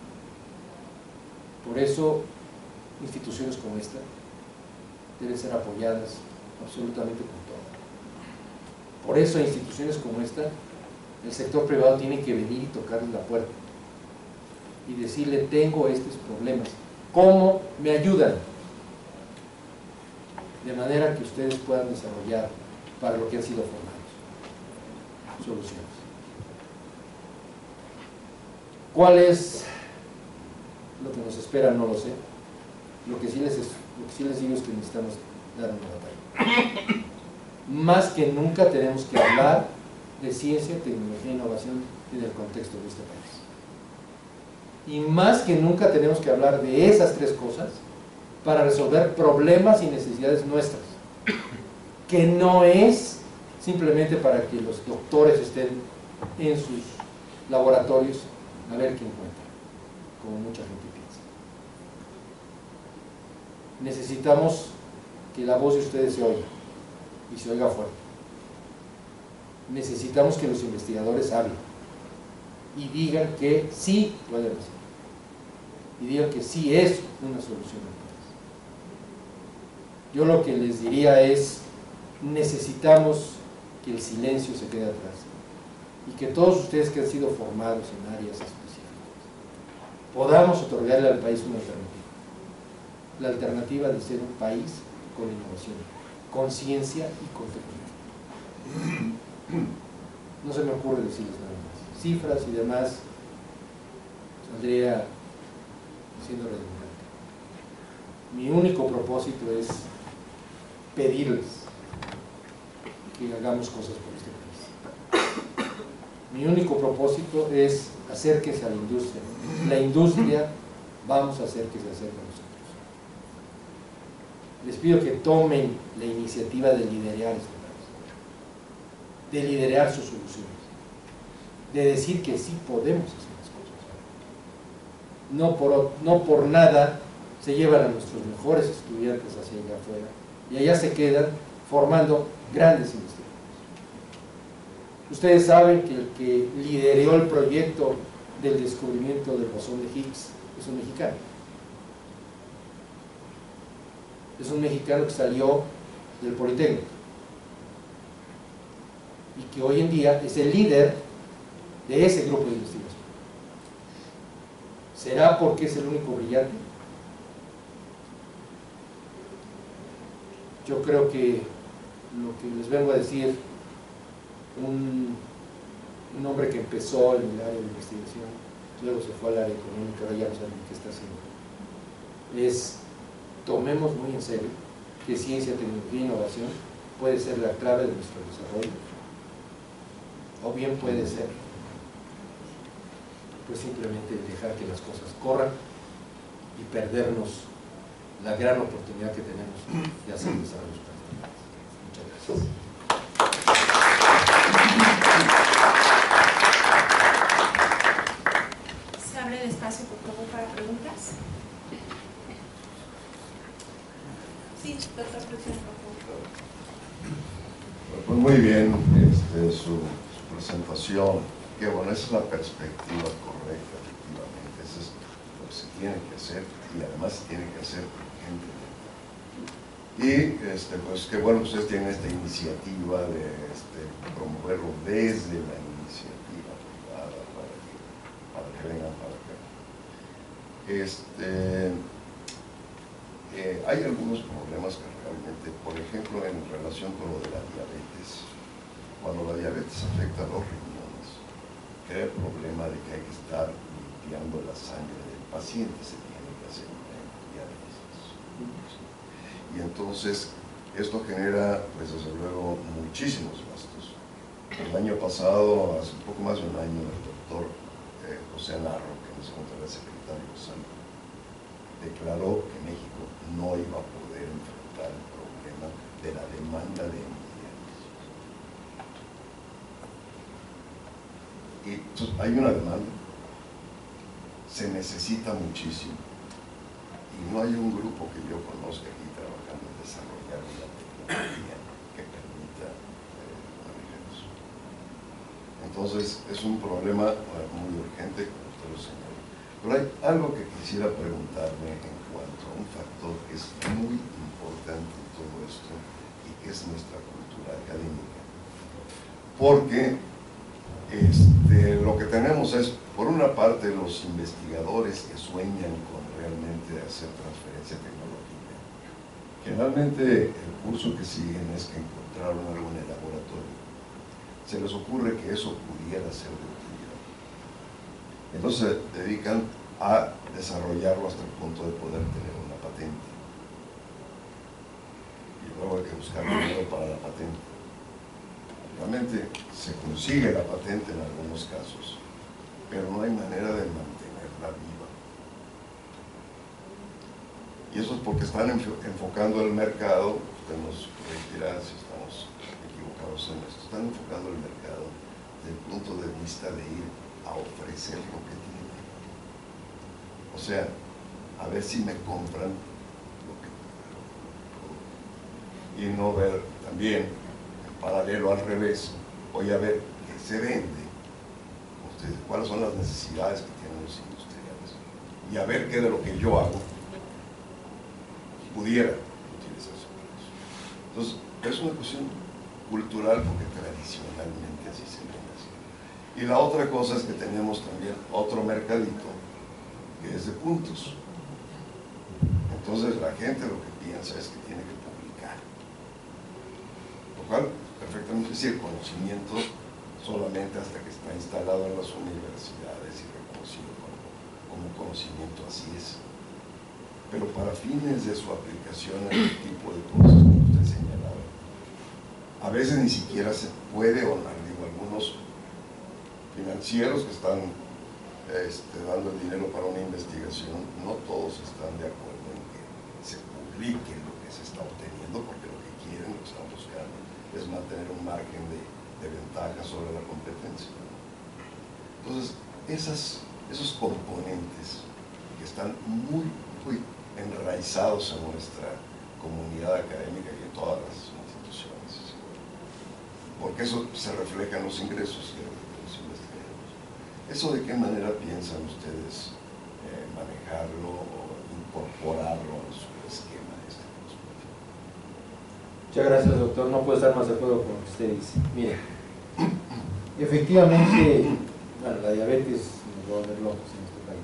Por eso instituciones como esta deben ser apoyadas absolutamente con todo. Por eso instituciones como esta, el sector privado tiene que venir y tocarle la puerta y decirle: tengo estos problemas, ¿cómo me ayudan? De manera que ustedes puedan desarrollar para lo que han sido formados soluciones. ¿Cuál es lo que nos espera? No lo sé. Lo que sí les, es, lo que sí les digo es que necesitamos dar una batalla. Más que nunca tenemos que hablar de ciencia, tecnología e innovación en el contexto de este país. Y más que nunca tenemos que hablar de esas tres cosas para resolver problemas y necesidades nuestras, que no es simplemente para que los doctores estén en sus laboratorios a ver qué encuentran, como mucha gente piensa. Necesitamos que la voz de ustedes se oiga, y se oiga fuerte. Necesitamos que los investigadores hablen y digan que sí pueden hacer, y digan que sí es una solución. Yo lo que les diría es: necesitamos que el silencio se quede atrás y que todos ustedes que han sido formados en áreas especiales podamos otorgarle al país una alternativa. La alternativa de ser un país con innovación, con ciencia y con tecnología. No se me ocurre decirles nada más. Cifras y demás saldría siendo redundante. Mi único propósito es pedirles que hagamos cosas por este país. Mi único propósito es acérquense a la industria. La industria vamos a hacer que se acerque a nosotros. Les pido que tomen la iniciativa de liderar este país, de liderar sus soluciones, de decir que sí podemos hacer las cosas. No por, no por nada se llevan a nuestros mejores estudiantes hacia allá afuera y allá se quedan formando grandes investigadores. Ustedes saben que el que lideró el proyecto del descubrimiento del bosón de Higgs es un mexicano. Es un mexicano que salió del Politécnico y que hoy en día es el líder de ese grupo de investigación. ¿Será porque es el único brillante? Yo creo que lo que les vengo a decir, un, un hombre que empezó en el área de investigación, luego se fue al área económica, ahora ya no saben qué está haciendo, es: tomemos muy en serio que ciencia, tecnología e innovación puede ser la clave de nuestro desarrollo, o bien puede ser pues simplemente dejar que las cosas corran y perdernos la gran oportunidad que tenemos de hacer desarrollos particulares. Muchas gracias.
Se abre el espacio, por favor, para preguntas. Sí, doctor, por favor.
Pues muy bien, este, su, su presentación. Que bueno, esa es la perspectiva correcta, efectivamente. Eso es lo que se tiene que hacer y además se tiene que hacer urgentemente. Y este, pues qué bueno que ustedes tienen esta iniciativa de este, promoverlo desde la iniciativa privada para que, para que vengan para acá. Este, eh, hay algunos problemas que realmente, por ejemplo, en relación con lo de la diabetes. Cuando la diabetes afecta a los riñones, crea el problema de que hay que estar limpiando la sangre del paciente, se tiene que hacer una diálisis. Y entonces esto genera, pues desde luego, muchísimos gastos. El año pasado, hace un poco más de un año, el doctor eh, José Narro, que en ese momento era el secretario de Salud, declaró que México no iba a poder enfrentar el problema de la demanda de hemodiálisis. Y entonces, hay una demanda, se necesita muchísimo, y no hay un grupo que yo conozca aquí trabajando en desarrollar una tecnología que permita eh, manejar eso. Entonces, es un problema eh, muy urgente, como usted lo señaló. Pero hay algo que quisiera preguntarme en cuanto a un factor que es muy importante en todo esto y que es nuestra cultura académica. Porque este, lo que tenemos es, por una parte, los investigadores que sueñan con realmente hacer transferencia tecnológica. Generalmente el curso que siguen es que encontraron algo en el laboratorio. Se les ocurre que eso pudiera ser de utilidad. Entonces se dedican a desarrollarlo hasta el punto de poder tener una patente. Y luego hay que buscar dinero para la patente. Realmente se consigue la patente en algunos casos, pero no hay manera de mantenerla viva. Y eso es porque están enfocando el mercado, usted nos corregirá si estamos equivocados en esto, están enfocando el mercado desde el punto de vista de ir a ofrecer lo que tienen. O sea, a ver si me compran lo que tengo. Y no ver también, en paralelo al revés, voy a ver qué se vende, ustedes, cuáles son las necesidades que tienen los industriales, y a ver qué de lo que yo hago pudiera utilizarse para eso. Entonces, es una cuestión cultural porque tradicionalmente así se ve así. Y la otra cosa es que tenemos también otro mercadito que es de puntos. Entonces la gente lo que piensa es que tiene que publicar, lo cual perfectamente es el conocimiento solamente hasta que está instalado en las universidades y reconocido como, como conocimiento, así es. Pero para fines de su aplicación a este tipo de cosas, como usted señalaba, a veces ni siquiera se puede, o digo, algunos financieros que están este, dando el dinero para una investigación, no todos están de acuerdo en que se publique lo que se está obteniendo, porque lo que quieren, lo que están buscando, es mantener un margen de, de ventaja sobre la competencia. Entonces, esas, esos componentes que están muy, muy enraizados en nuestra comunidad académica y en todas las instituciones, porque eso se refleja en los ingresos de los investigadores. ¿Eso de qué manera piensan ustedes eh, manejarlo o incorporarlo a su esquema este?
Muchas gracias, doctor. No puedo estar más de acuerdo con lo que usted dice. Mire, efectivamente, bueno, la diabetes nos va a volver locos en este país,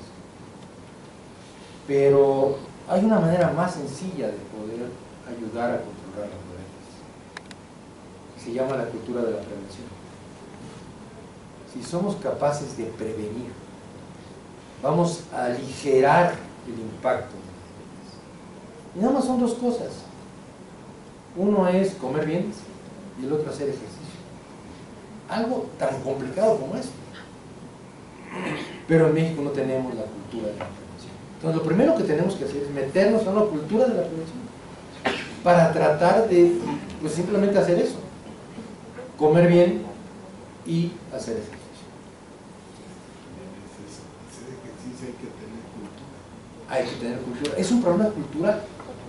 pero hay una manera más sencilla de poder ayudar a controlar la diabetes, que se llama la cultura de la prevención. Si somos capaces de prevenir, vamos a aligerar el impacto de la diabetes. Y nada más son dos cosas. Uno es comer bien y el otro hacer ejercicio. Algo tan complicado como esto. Pero en México no tenemos la cultura de la prevención. Entonces, lo primero que tenemos que hacer es meternos en la cultura de la prevención para tratar de, pues, simplemente hacer eso: comer bien y hacer ejercicio.
Hay que tener cultura.
Hay que tener cultura. Es un problema cultural.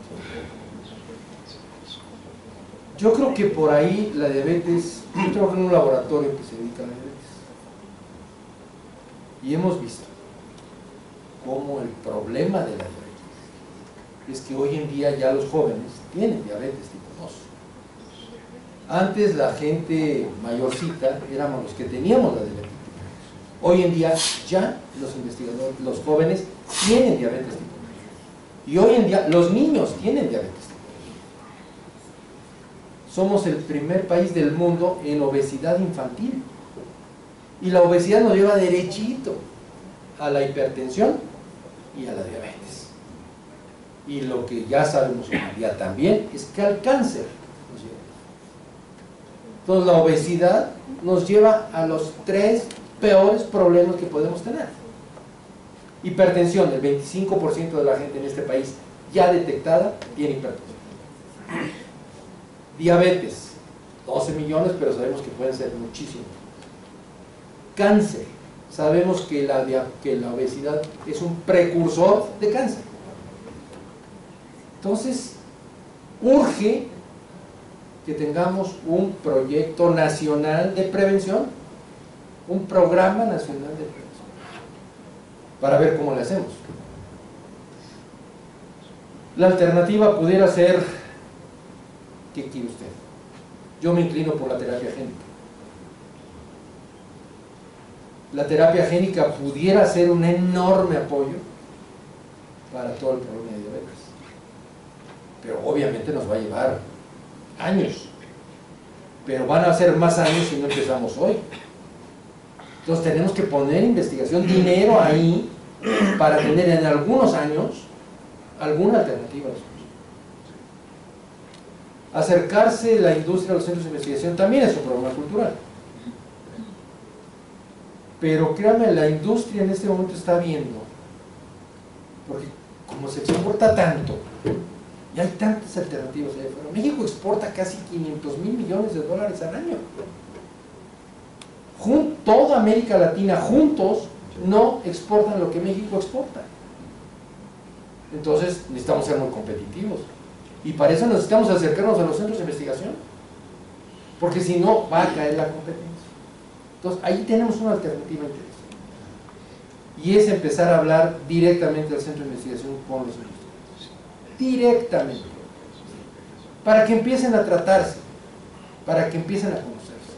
Yo creo que por ahí la diabetes, yo trabajo en un laboratorio que se dedica a la diabetes y hemos visto cómo el problema de la diabetes es que hoy en día ya los jóvenes tienen diabetes tipo dos. Antes la gente mayorcita éramos los que teníamos la diabetes tipo dos. Hoy en día ya los investigadores, los jóvenes tienen diabetes tipo dos. Y hoy en día los niños tienen diabetes tipo dos. Somos el primer país del mundo en obesidad infantil. Y la obesidad nos lleva derechito a la hipertensión y a la diabetes. Y lo que ya sabemos hoy en día también es que al cáncer nos lleva. Entonces la obesidad nos lleva a los tres peores problemas que podemos tener. Hipertensión, el veinticinco por ciento de la gente en este país ya detectada tiene hipertensión. Diabetes, doce millones, pero sabemos que pueden ser muchísimos. Cáncer, sabemos que la, que la obesidad es un precursor de cáncer. Entonces, urge que tengamos un proyecto nacional de prevención, un programa nacional de prevención, para ver cómo le hacemos. La alternativa pudiera ser, ¿qué quiere usted? Yo me inclino por la terapia génica. La terapia génica pudiera ser un enorme apoyo para todo el problema de diabetes, pero obviamente nos va a llevar años, pero van a ser más años si no empezamos hoy. Entonces tenemos que poner investigación, dinero ahí, para tener en algunos años alguna alternativa. Acercarse la industria a los centros de investigación también es un problema cultural. Pero créanme, la industria en este momento está viendo, porque como se exporta tanto, y hay tantas alternativas allá afuera. México exporta casi quinientos mil millones de dólares al año. Jun, toda América Latina juntos no exportan lo que México exporta. Entonces necesitamos ser muy competitivos. Y para eso necesitamos acercarnos a los centros de investigación, porque si no va a caer la competencia. Entonces ahí tenemos una alternativa interesante, y es empezar a hablar directamente al centro de investigación con los investigadores, directamente, para que empiecen a tratarse, para que empiecen a conocerse.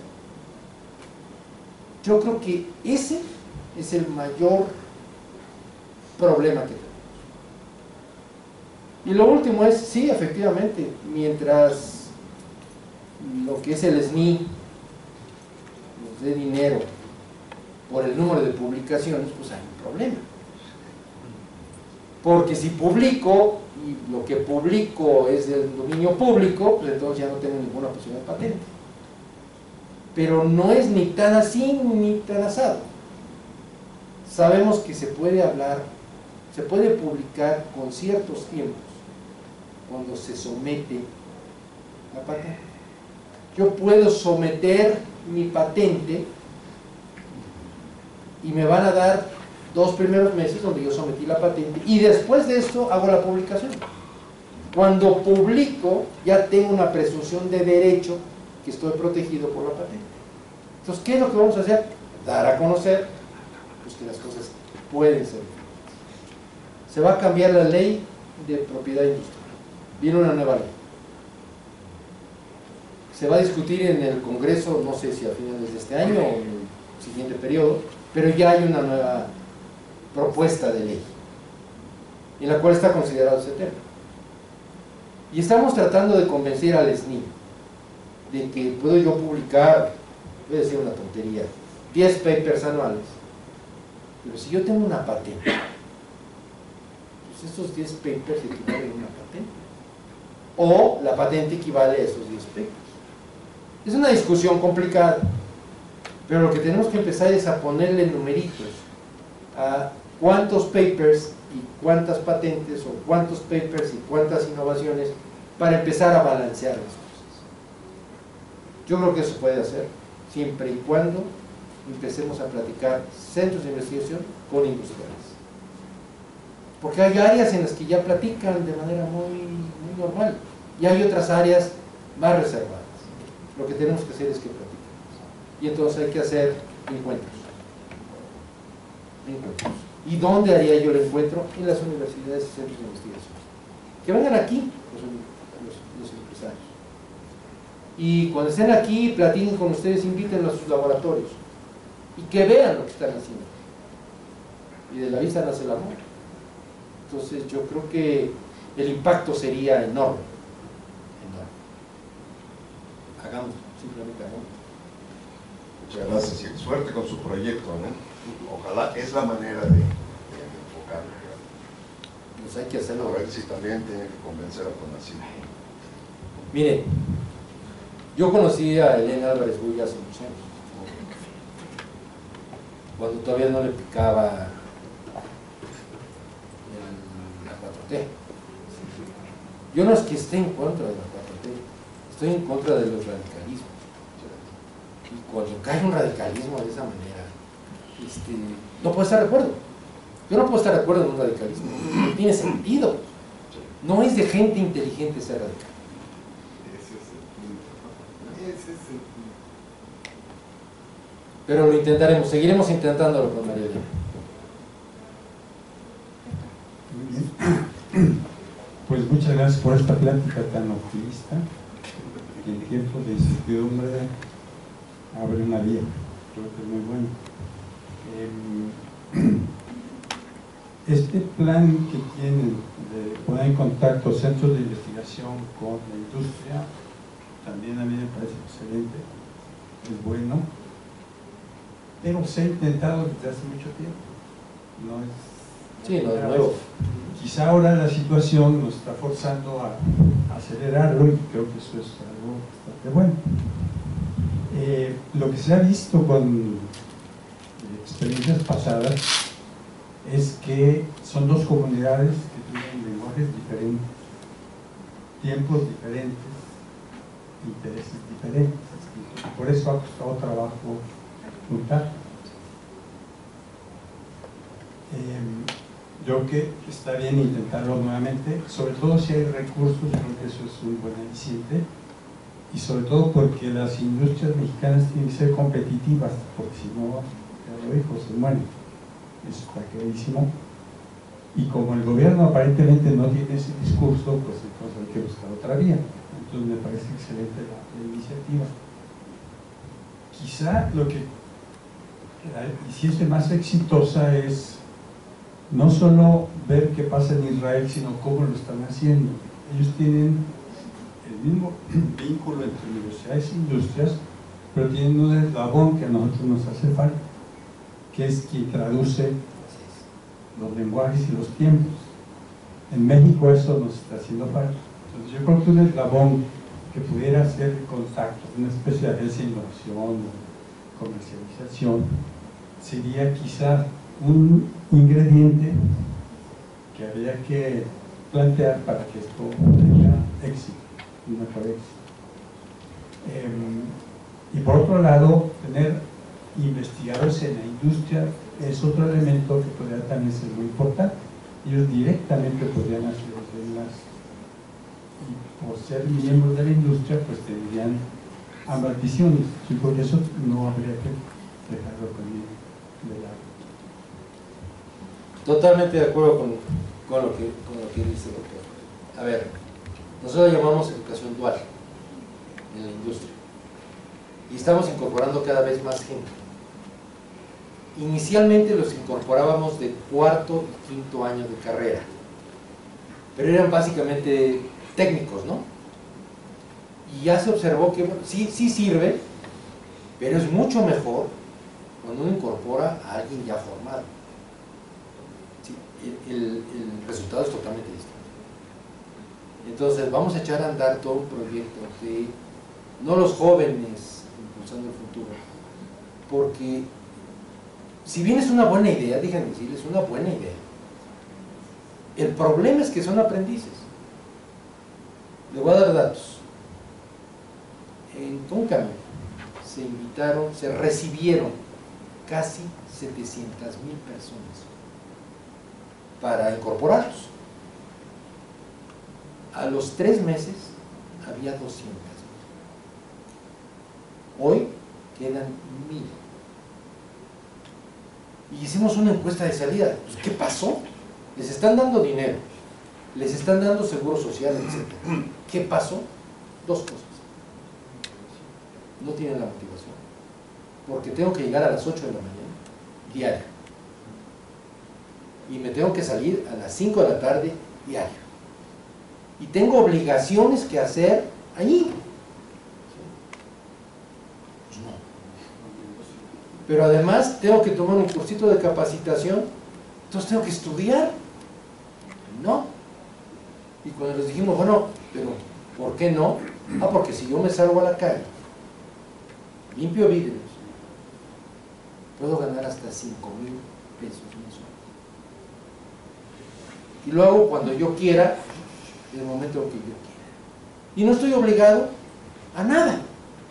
Yo creo que ese es el mayor problema que tenemos. Y lo último es, sí, efectivamente, mientras lo que es el S N I nos dé dinero por el número de publicaciones, pues hay un problema. Porque si publico, y lo que publico es del dominio público, pues entonces ya no tengo ninguna posibilidad de patente. Pero no es ni tan así ni tan asado. Sabemos que se puede hablar, se puede publicar con ciertos tiempos cuando se somete la patente. Yo puedo someter mi patente y me van a dar dos primeros meses donde yo sometí la patente y después de esto hago la publicación. Cuando publico ya tengo una presunción de derecho que estoy protegido por la patente. Entonces, ¿qué es lo que vamos a hacer? Dar a conocer pues, que las cosas pueden ser. Se va a cambiar la ley de propiedad industrial. Viene una nueva ley. Se va a discutir en el Congreso, no sé si a finales de este año o en el siguiente periodo, pero ya hay una nueva propuesta de ley en la cual está considerado ese tema. Y estamos tratando de convencer al S N I de que puedo yo publicar, voy a decir una tontería, diez papers anuales, pero si yo tengo una patente, pues esos diez papers equivalen a una patente, o la patente equivale a esos diez papers. Es una discusión complicada, pero lo que tenemos que empezar es a ponerle numeritos a cuántos papers y cuántas patentes o cuántos papers y cuántas innovaciones para empezar a balancear las cosas. Yo creo que eso se puede hacer siempre y cuando empecemos a platicar centros de investigación con industriales, porque hay áreas en las que ya platican de manera muy, muy normal y hay otras áreas más reservadas. Lo que tenemos que hacer es que platiquemos y entonces hay que hacer encuentros encuentros ¿Y dónde haría yo el encuentro? En las universidades y centros de investigación. Que vengan aquí los, los, los empresarios. Y cuando estén aquí, platiquen con ustedes, invítenlos a sus laboratorios. Y que vean lo que están haciendo. Y de la vista nace el amor. Entonces yo creo que el impacto sería enorme. Enorme. Hagamos, simplemente hagamos.
Muchas gracias y suerte con su proyecto, ¿no? Ojalá es la manera de, de enfocarlo.
Pues hay que hacerlo.
A ver si también tiene que convencer a Conacit.
Mire, yo conocí a Elena Álvarez Bulla hace muchos años, cuando todavía no le picaba el, la cuatro T. Yo no es que esté en contra de la cuatro T, estoy en contra de los radicalismos. Y cuando cae un radicalismo de esa manera, Este, no puedo estar de acuerdo. Yo no puedo estar de acuerdo en un radicalismo. No tiene sentido. No es de gente inteligente ser radical.
Ese es el punto. Ese es el punto.
Pero lo intentaremos, seguiremos intentándolo con María Elena.
Muy bien. Pues muchas gracias por esta plática tan optimista. Que en tiempos de incertidumbre abre una vía. Creo que es muy bueno. Este plan que tienen de poner en contacto centros de investigación con la industria también a mí me parece excelente, es bueno, pero se ha intentado desde hace mucho tiempo, no es
sí, no es nuevo.
Quizá ahora la situación nos está forzando a, a acelerarlo y creo que eso es algo bastante bueno. Eh, lo que se ha visto con experiencias pasadas es que son dos comunidades que tienen lenguajes diferentes, tiempos diferentes, intereses diferentes. Por eso ha costado trabajo juntar. Eh, yo creo que está bien intentarlo nuevamente, sobre todo si hay recursos, creo que eso es un buen aliciente, y sobre todo porque las industrias mexicanas tienen que ser competitivas, porque si no, lo dijo, se muere. Eso está clarísimo. Y como el gobierno aparentemente no tiene ese discurso, pues entonces hay que buscar otra vía. Entonces me parece excelente la, la iniciativa. Quizá lo que la hiciese más exitosa es no solo ver qué pasa en Israel, sino cómo lo están haciendo. Ellos tienen el mismo vínculo entre universidades e industrias, pero tienen un eslabón que a nosotros nos hace falta, que es quien traduce los lenguajes y los tiempos. En México eso nos está haciendo falta. Entonces yo creo que un eslabón que pudiera ser el contacto, una especie de agencia de innovación, comercialización, sería quizá un ingrediente que habría que plantear para que esto tenga éxito, un mejor éxito. Eh, y por otro lado, tener investigadores en la industria es otro elemento que podría también ser muy importante. Ellos directamente podrían hacer los enlaces y por ser miembros de la industria pues tendrían ambas visiones. Yo creo que eso no habría que dejarlo también de lado.
Totalmente de acuerdo con, con, lo que, con lo que dice el doctor. A ver, nosotros llamamos educación dual en la industria y estamos incorporando cada vez más gente. Inicialmente los incorporábamos de cuarto y quinto año de carrera, pero eran básicamente técnicos, ¿no? Y ya se observó que bueno, sí, sí sirve, pero es mucho mejor cuando uno incorpora a alguien ya formado. Sí, el, el, el resultado es totalmente distinto. Entonces vamos a echar a andar todo un proyecto de, no los jóvenes impulsando el futuro, porque si bien es una buena idea, déjenme decirles, es una buena idea, el problema es que son aprendices. Le voy a dar datos. En Cóncame se invitaron, se recibieron casi setecientas mil personas para incorporarlos. A los tres meses había doscientas mil. Hoy quedan mil. Y hicimos una encuesta de salida. Pues, ¿qué pasó? Les están dando dinero, les están dando seguro social, etcétera. ¿Qué pasó? Dos cosas. No tienen la motivación, porque tengo que llegar a las ocho de la mañana, diario. Y me tengo que salir a las cinco de la tarde, diario. Y tengo obligaciones que hacer allí. Pues no. Pero además tengo que tomar un cursito de capacitación, entonces tengo que estudiar. No. Y cuando les dijimos, bueno, pero ¿por qué no? Ah, porque si yo me salgo a la calle, limpio vidrios, puedo ganar hasta cinco mil pesos mensuales. Y lo hago cuando yo quiera, en el momento que yo quiera. Y no estoy obligado a nada.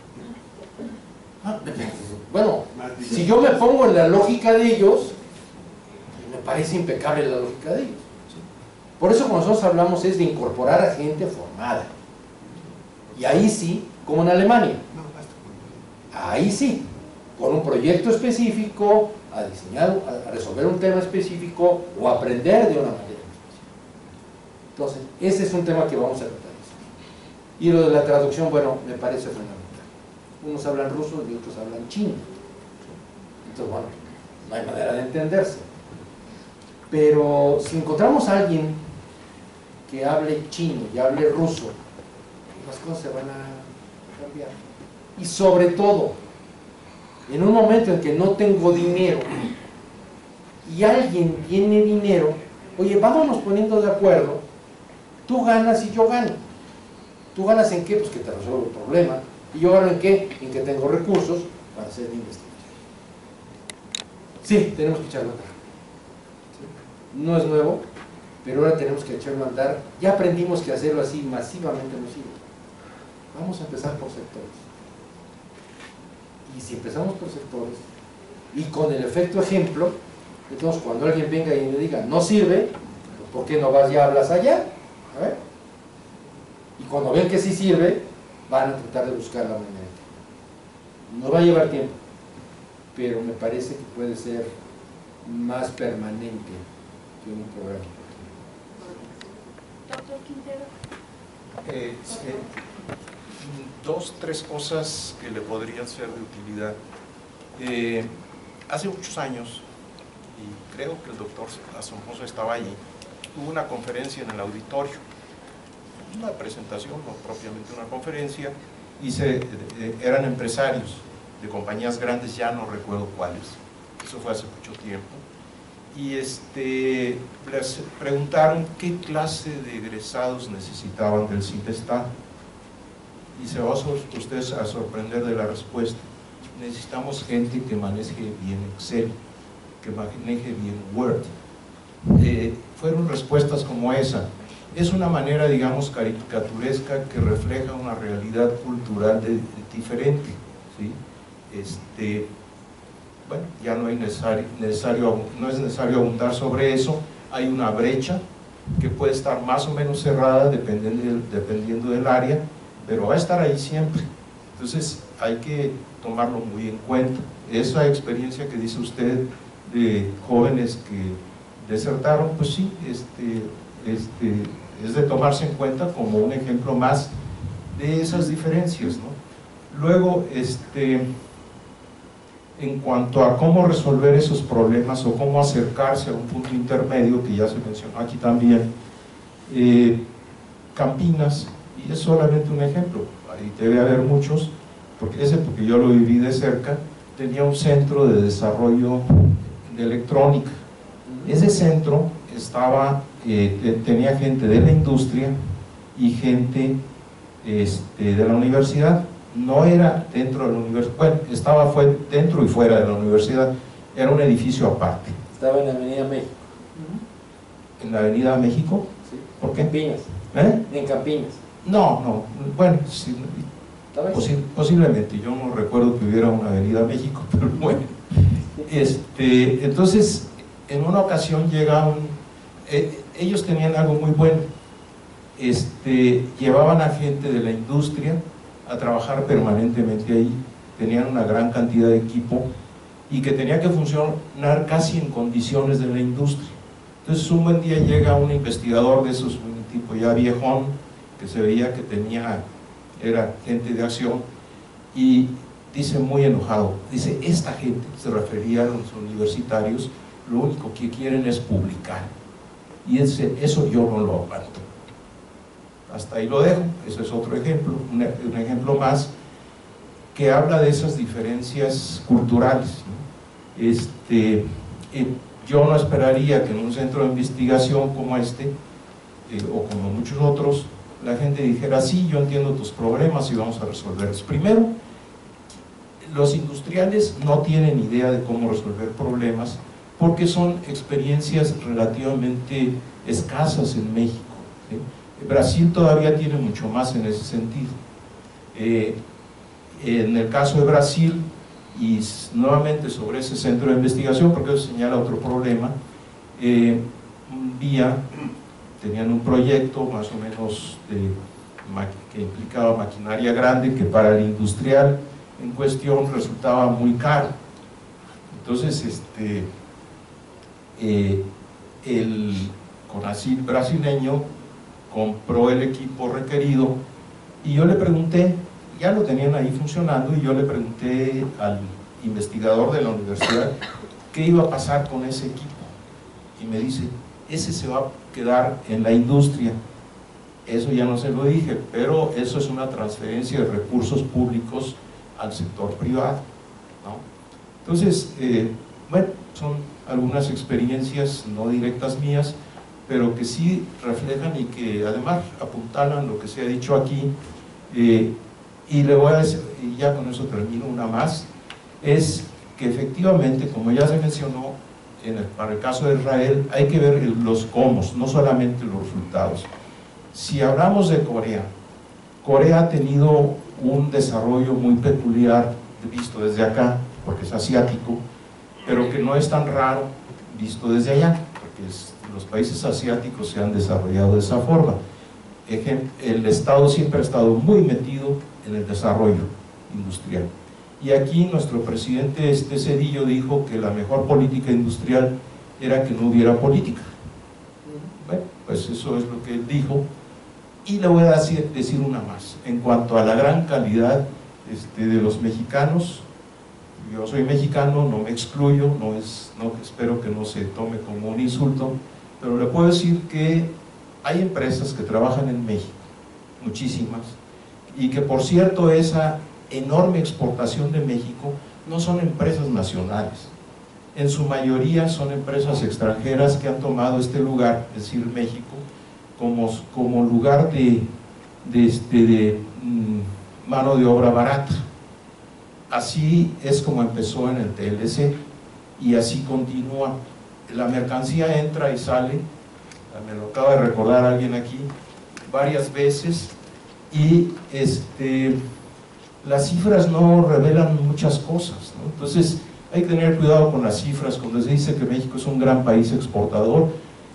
Ah, bueno, si yo me pongo en la lógica de ellos, me parece impecable la lógica de ellos. ¿Sí? Por eso cuando nosotros hablamos es de incorporar a gente formada. Y ahí sí, como en Alemania. Ahí sí, con un proyecto específico, a diseñar, a resolver un tema específico o aprender de una manera específica. Entonces, ese es un tema que vamos a tratar. Y lo de la traducción, bueno, me parece fundamental. Unos hablan ruso y otros hablan chino. Entonces, bueno, no hay manera de entenderse. Pero si encontramos a alguien que hable chino y hable ruso, las cosas se van a cambiar. Y sobre todo, en un momento en que no tengo dinero y alguien tiene dinero, oye, vámonos poniendo de acuerdo, tú ganas y yo gano. ¿Tú ganas en qué? Pues que te resuelvo el problema. ¿Y yo gano en qué? En que tengo recursos para hacer la investigación. Sí, tenemos que echarlo a andar. ¿Sí? No es nuevo, pero ahora tenemos que echarlo a andar. Ya aprendimos que hacerlo así masivamente no sirve. Vamos a empezar por sectores. Y si empezamos por sectores, y con el efecto ejemplo, entonces cuando alguien venga y me diga, no sirve, ¿por qué no vas y hablas allá? A ver. Y cuando ven que sí sirve, van a tratar de buscar la manera. Nos va a llevar tiempo, pero me parece que puede ser más permanente que un programa.
Doctor Quintero.
Eh, sí, dos, tres cosas que le podrían ser de utilidad. Eh, hace muchos años y creo que el doctor Asomoso estaba allí, tuvo una conferencia en el auditorio, una presentación, no propiamente una conferencia, y se, eh, eran empresarios de compañías grandes, ya no recuerdo cuáles, eso fue hace mucho tiempo, y este, les preguntaron qué clase de egresados necesitaban del CIPESTAD, y se va a ustedes a sorprender de la respuesta. Necesitamos gente que maneje bien Excel, que maneje bien Word. Eh, fueron respuestas como esa. Es una manera, digamos, caricaturesca que refleja una realidad cultural de, de diferente, ¿sí? Este, bueno, ya no, hay necesario, necesario, no es necesario abundar sobre eso. Hay una brecha que puede estar más o menos cerrada dependiendo del, dependiendo del área, pero va a estar ahí siempre. Entonces hay que tomarlo muy en cuenta. Esa experiencia que dice usted de jóvenes que desertaron, pues sí, este, este, es de tomarse en cuenta como un ejemplo más de esas diferencias, ¿no? Luego, este, en cuanto a cómo resolver esos problemas o cómo acercarse a un punto intermedio, que ya se mencionó aquí también, eh, Campinas, y es solamente un ejemplo, ahí debe haber muchos, porque ese, porque yo lo viví de cerca, tenía un centro de desarrollo de electrónica. Ese centro estaba, eh, tenía gente de la industria y gente este, de la universidad. No era dentro de la universidad, bueno, estaba fue dentro y fuera de la universidad, era un edificio aparte.
Estaba en la Avenida México.
¿En la Avenida México?
Sí.
¿Por qué?
Campinas.
¿Eh?
En Campinas.
No, no, bueno, sí,
¿Estaba ahí?
posi posiblemente, yo no recuerdo que hubiera una Avenida México, pero bueno. Este, entonces, en una ocasión llegaron, eh, ellos tenían algo muy bueno, este, llevaban a gente de la industria a trabajar permanentemente ahí, tenían una gran cantidad de equipo y que tenía que funcionar casi en condiciones de la industria. Entonces un buen día llega un investigador de esos, un tipo ya viejón, que se veía que tenía, era gente de acción, y dice muy enojado, dice, esta gente, se refería a los universitarios, lo único que quieren es publicar, y ese, eso yo no lo aguanto. Hasta ahí lo dejo, ese es otro ejemplo, un, un ejemplo más que habla de esas diferencias culturales, ¿no? Este, eh, yo no esperaría que en un centro de investigación como este, eh, o como muchos otros, la gente dijera, sí, yo entiendo tus problemas y vamos a resolverlos. Primero, los industriales no tienen idea de cómo resolver problemas porque son experiencias relativamente escasas en México, ¿sí? Brasil todavía tiene mucho más en ese sentido. Eh, en el caso de Brasil, y nuevamente sobre ese centro de investigación, porque eso señala otro problema, eh, un día tenían un proyecto más o menos de, que implicaba maquinaria grande que para el industrial en cuestión resultaba muy caro. Entonces, este, eh, el CONACYT brasileño compró el equipo requerido y yo le pregunté, ya lo tenían ahí funcionando, y yo le pregunté al investigador de la universidad qué iba a pasar con ese equipo, y me dice, ese se va a quedar en la industria. Eso ya no se lo dije, pero eso es una transferencia de recursos públicos al sector privado, ¿no? Entonces, eh, bueno, son algunas experiencias no directas mías, pero que sí reflejan y que además apuntalan lo que se ha dicho aquí. Eh, y le voy a decir, y ya con eso termino, una más, es que efectivamente, como ya se mencionó, en el, para el caso de Israel, hay que ver el, los cómo, no solamente los resultados. Si hablamos de Corea, Corea ha tenido un desarrollo muy peculiar, visto desde acá, porque es asiático, pero que no es tan raro visto desde allá, porque es, los países asiáticos se han desarrollado de esa forma. El Estado siempre ha estado muy metido en el desarrollo industrial. Y aquí nuestro presidente este Cedillo dijo que la mejor política industrial era que no hubiera política. Bueno, pues eso es lo que él dijo. Y le voy a decir, decir una más. En cuanto a la gran calidad este, de los mexicanos, yo soy mexicano, no me excluyo, no es, no, espero que no se tome como un insulto, pero le puedo decir que hay empresas que trabajan en México, muchísimas, y que por cierto esa enorme exportación de México no son empresas nacionales, en su mayoría son empresas extranjeras que han tomado este lugar, es decir, México, como, como lugar de, de, este, de mm, mano de obra barata. Así es como empezó en el T L C y así continúa. La mercancía entra y sale, me lo acaba de recordar alguien aquí, varias veces, y este, las cifras no revelan muchas cosas, ¿no? Entonces hay que tener cuidado con las cifras. Cuando se dice que México es un gran país exportador,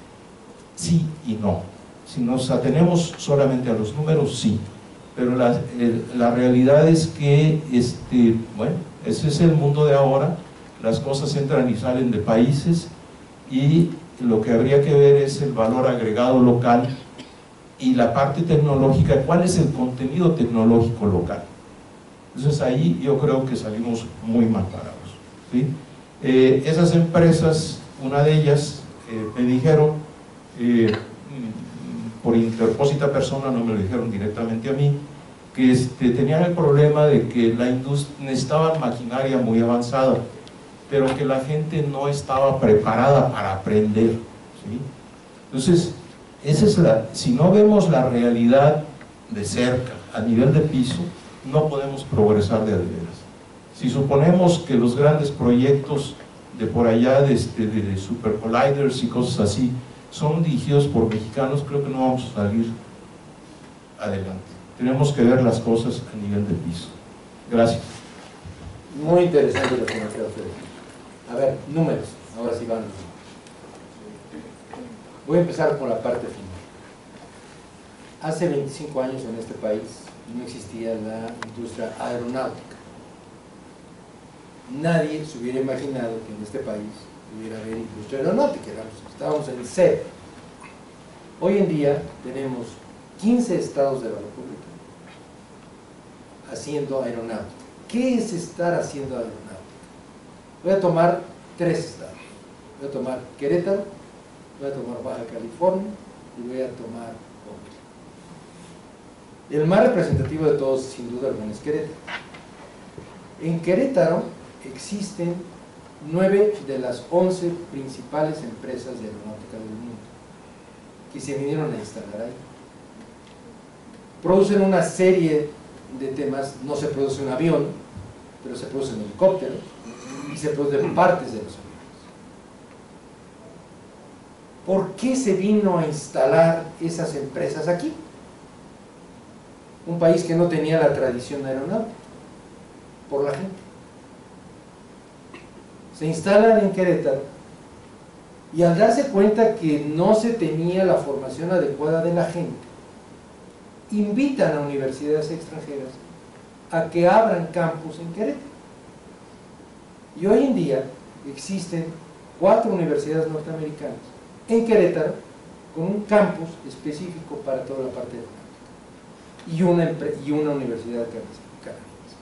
sí y no. Si nos atenemos solamente a los números, sí, pero la, el, la realidad es que, este, bueno, ese es el mundo de ahora, las cosas entran y salen de países, y lo que habría que ver es el valor agregado local y la parte tecnológica, cuál es el contenido tecnológico local. Entonces ahí yo creo que salimos muy mal parados, ¿sí? Eh, esas empresas, una de ellas, eh, me dijeron, eh, por interpósita persona, no me lo dijeron directamente a mí, que este, tenían el problema de que la industria necesitaba maquinaria muy avanzada, pero que la gente no estaba preparada para aprender, ¿sí? Entonces, esa es la, si no vemos la realidad de cerca, a nivel de piso, no podemos progresar de a de veras. Si suponemos que los grandes proyectos de por allá, de, este, de super colliders y cosas así, son dirigidos por mexicanos, creo que no vamos a salir adelante. Tenemos que ver las cosas a nivel de piso. Gracias.
Muy interesante lo que nos queda ustedes. A ver, números, ahora sí van. Voy a empezar por la parte final. Hace veinticinco años en este país no existía la industria aeronáutica. Nadie se hubiera imaginado que en este país pudiera haber industria aeronáutica, estábamos en cero. Hoy en día tenemos quince estados de la República haciendo aeronáutica. ¿Qué es estar haciendo aeronáutica? Voy a tomar tres estados. Voy a tomar Querétaro, voy a tomar Baja California y voy a tomar Oaxaca. El más representativo de todos, sin duda alguna, es Querétaro. En Querétaro existen nueve de las once principales empresas de aeronáutica del mundo que se vinieron a instalar ahí. Producen una serie de temas. No se produce un avión, pero se producen helicópteros y se producen partes de los aviones. ¿Por qué se vino a instalar esas empresas aquí? Un país que no tenía la tradición aeronáutica, por la gente. Se instalan en Querétaro y al darse cuenta que no se tenía la formación adecuada de la gente, invitan a universidades extranjeras a que abran campus en Querétaro. Y hoy en día existen cuatro universidades norteamericanas en Querétaro con un campus específico para toda la parte de y una, y una universidad canadiense.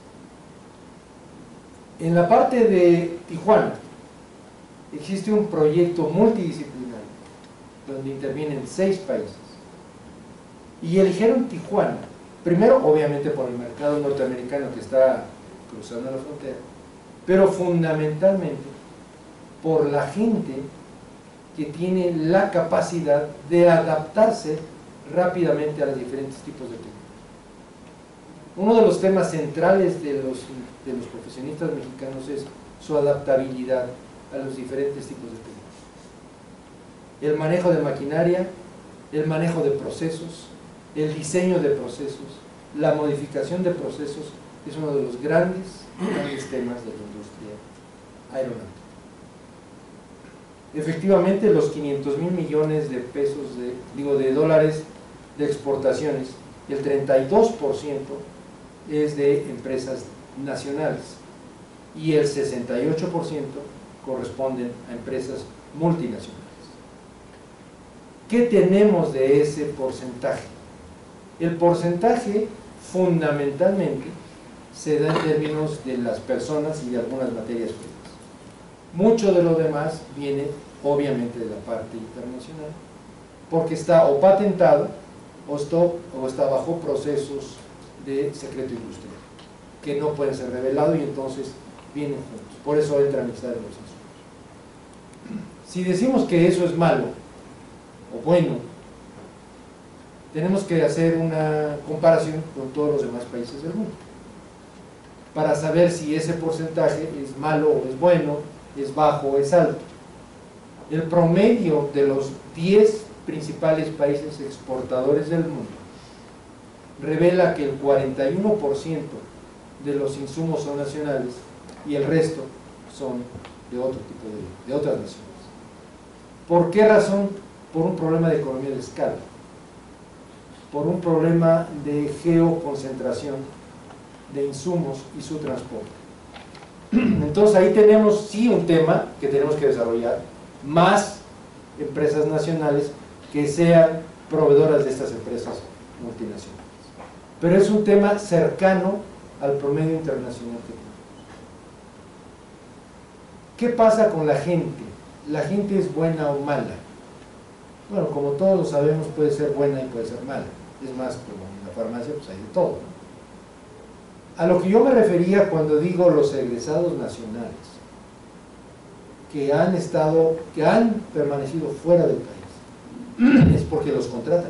En la parte de Tijuana existe un proyecto multidisciplinario donde intervienen seis países y eligieron Tijuana, primero obviamente por el mercado norteamericano que está cruzando la frontera, pero fundamentalmente por la gente que tiene la capacidad de adaptarse rápidamente a los diferentes tipos de tecnología. Uno de los temas centrales de los, de los profesionistas mexicanos es su adaptabilidad a los diferentes tipos de tecnología. El manejo de maquinaria, el manejo de procesos, el diseño de procesos, la modificación de procesos es uno de los grandes, grandes temas de la industria aeronáutica. Efectivamente, los quinientos mil millones de pesos, de, digo, de dólares de exportaciones, el treinta y dos por ciento es de empresas nacionales y el sesenta y ocho por ciento corresponden a empresas multinacionales. ¿Qué tenemos de ese porcentaje? El porcentaje fundamentalmente se da en términos de las personas y de algunas materias primas. Mucho de lo demás viene obviamente de la parte internacional, porque está o patentado o está, o está bajo procesos de secreto industrial, que no pueden ser revelados y entonces vienen juntos. Por eso entran a estar en los asuntos. Si decimos que eso es malo o bueno, tenemos que hacer una comparación con todos los demás países del mundo para saber si ese porcentaje es malo o es bueno, es bajo o es alto. El promedio de los diez principales países exportadores del mundo revela que el cuarenta y uno por ciento de los insumos son nacionales y el resto son de otro tipo de, de otras naciones. ¿Por qué razón? Por un problema de economía de escala, por un problema de geoconcentración de insumos y su transporte. Entonces ahí tenemos sí un tema que tenemos que desarrollar, más empresas nacionales que sean proveedoras de estas empresas multinacionales. Pero es un tema cercano al promedio internacional que tenemos. ¿Qué pasa con la gente? ¿La gente es buena o mala? Bueno, como todos lo sabemos, puede ser buena y puede ser mala. Es más, como en la farmacia pues hay de todo, ¿no? A lo que yo me refería cuando digo los egresados nacionales que han estado, que han permanecido fuera del país, es porque los contratan,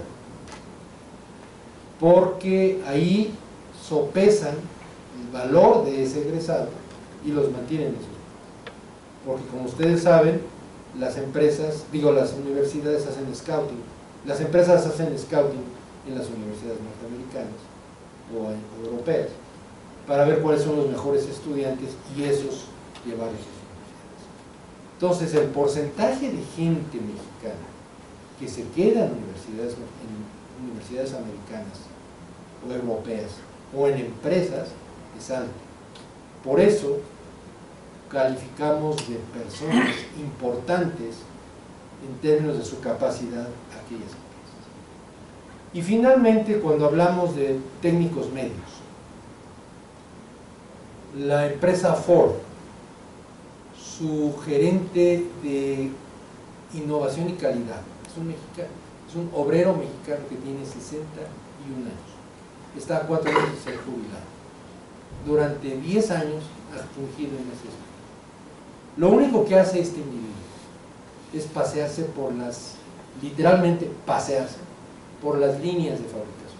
porque ahí sopesan el valor de ese egresado y los mantienen en eso. Porque como ustedes saben, las empresas, digo las universidades hacen scouting, las empresas hacen scouting en las universidades norteamericanas o europeas para ver cuáles son los mejores estudiantes y esos llevarlos a sus universidades. Entonces el porcentaje de gente mexicana que se queda en universidades, en universidades americanas o europeas o en empresas es alto. Por eso calificamos de personas importantes en términos de su capacidad aquellas empresas. Y finalmente, cuando hablamos de técnicos medios, la empresa Ford, su gerente de innovación y calidad, es un mexicano, es un obrero mexicano que tiene sesenta y un años, está a cuatro años de ser jubilado. Durante diez años ha fungido en ese espacio. Lo único que hace este individuo es pasearse por las, literalmente pasearse por las líneas de fabricación.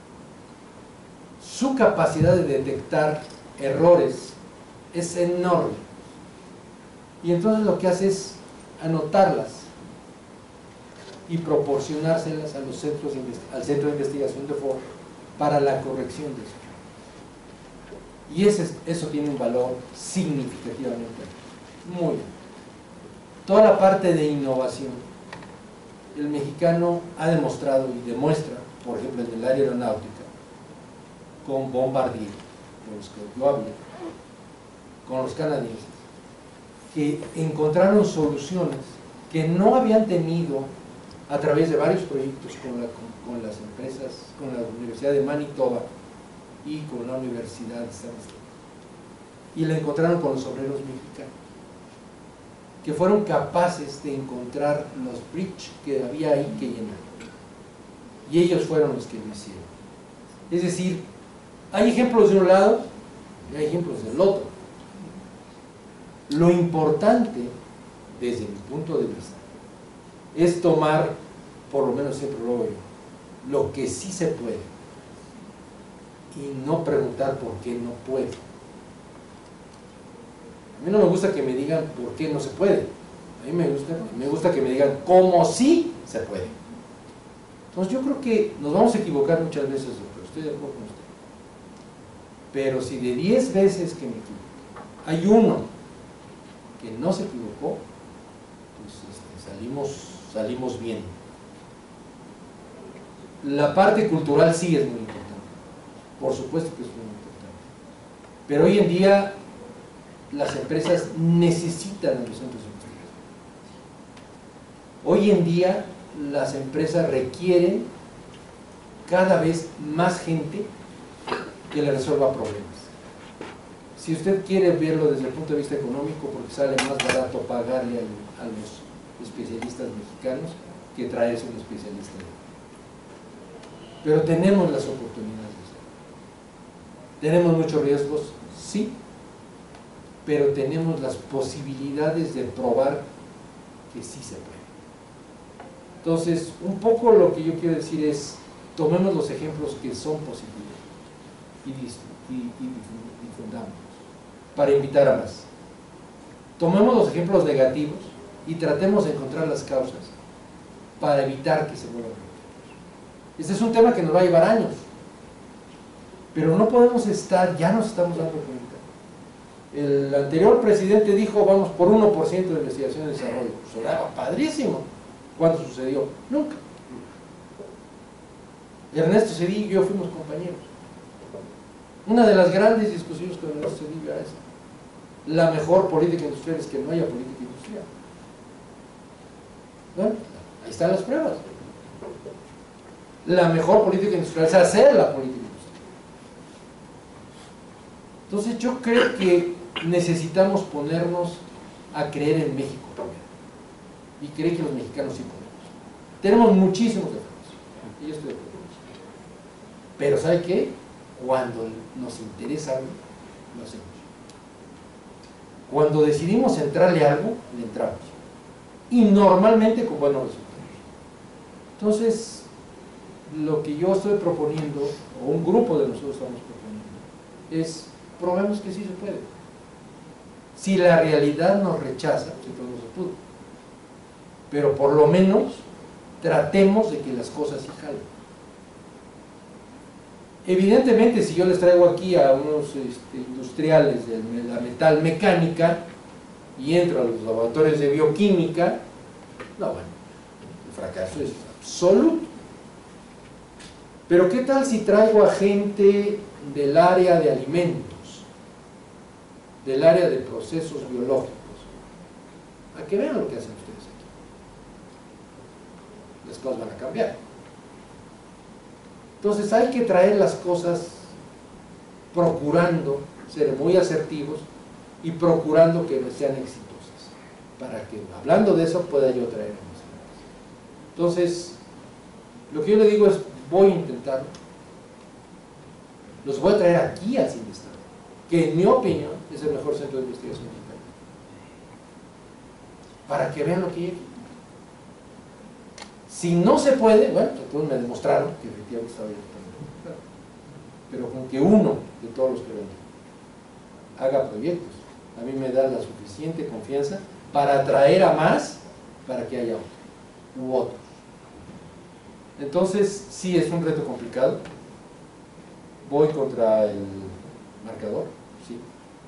Su capacidad de detectar errores es enorme y entonces lo que hace es anotarlas y proporcionárselas a los centros de al centro de investigación de Ford para la corrección de eso. Y ese, eso tiene un valor significativamente muy alto. Toda la parte de innovación, el mexicano ha demostrado y demuestra, por ejemplo en el área aeronáutica, con Bombardier, con los que yo hablé, con los canadienses, que encontraron soluciones que no habían tenido a través de varios proyectos con, la, con, con las empresas, con la Universidad de Manitoba y con la Universidad de Stanford. Y la encontraron con los obreros mexicanos, que fueron capaces de encontrar los bridges que había ahí que llenar. Y ellos fueron los que lo hicieron. Es decir, hay ejemplos de un lado y hay ejemplos del otro. Lo importante, desde mi punto de vista, es tomar, por lo menos siempre lo veo, lo que sí se puede y no preguntar por qué no puede. A mí no me gusta que me digan por qué no se puede. A mí me gusta, me gusta que me digan cómo sí se puede. Entonces yo creo que nos vamos a equivocar muchas veces, doctor, estoy de acuerdo con usted. Pero si de diez veces que me equivoco, hay uno que no se equivocó, pues este, salimos, salimos bien. La parte cultural sí es muy importante. Por supuesto que es muy importante. Pero hoy en día las empresas necesitan a los centros de investigación. Hoy en día las empresas requieren cada vez más gente que le resuelva problemas.
si usted quiere verlo desde el punto de vista económico, porque sale más barato pagarle al, a los especialistas mexicanos que traerse un especialista. Pero tenemos las oportunidades. ¿Tenemos muchos riesgos? Sí, pero tenemos las posibilidades de probar que sí se puede. Entonces, un poco lo que yo quiero decir es, tomemos los ejemplos que son posibles y, y, y difundamos para invitar a más. Tomemos los ejemplos negativos y tratemos de encontrar las causas para evitar que se vuelvan a repetir. Este es un tema que nos va a llevar años, pero no podemos estar, ya nos estamos dando cuenta. El anterior presidente dijo, vamos por uno por ciento de investigación y desarrollo. Pues era padrísimo. ¿Cuándo sucedió? Nunca. Ernesto Zedillo y yo fuimos compañeros. Una de las grandes discusiones con Ernesto Zedillo era esa. La mejor política industrial es que no haya política industrial. Bueno, ahí están las pruebas. La mejor política industrial es hacer la política industrial. Entonces yo creo que necesitamos ponernos a creer en México primero. Y creer que los mexicanos sí podemos. Tenemos muchísimos defectos. Y yo estoy de acuerdo. Pero ¿sabe qué? Cuando nos interesa algo, lo hacemos. Cuando decidimos entrarle a algo, le entramos. Y normalmente con buenos resultados. Entonces, lo que yo estoy proponiendo, o un grupo de nosotros estamos proponiendo, es probemos que sí se puede. Si la realidad nos rechaza, entonces no se pudo. Pero por lo menos tratemos de que las cosas sí jalen. Evidentemente, si yo les traigo aquí a unos este, industriales de la metal mecánica y entro a los laboratorios de bioquímica, no, bueno, el fracaso es absoluto. Pero ¿qué tal si traigo a gente del área de alimentos, del área de procesos biológicos, a que vean lo que hacen ustedes aquí? Las cosas van a cambiar. Entonces hay que traer las cosas procurando ser muy asertivos y procurando que sean exitosas, para que hablando de eso pueda yo traer más. Entonces, lo que yo le digo es, voy a intentarlo, los voy a traer aquí al CINESTAD, que en mi opinión es el mejor centro de investigación mexicano, para que vean lo que hay aquí. Si no se puede, bueno, entonces me demostraron que efectivamente estaba bien. Pero con que uno de todos los que ven haga proyectos, a mí me da la suficiente confianza para atraer a más, para que haya otro, u otros. Entonces, sí es un reto complicado. Voy contra el marcador, sí.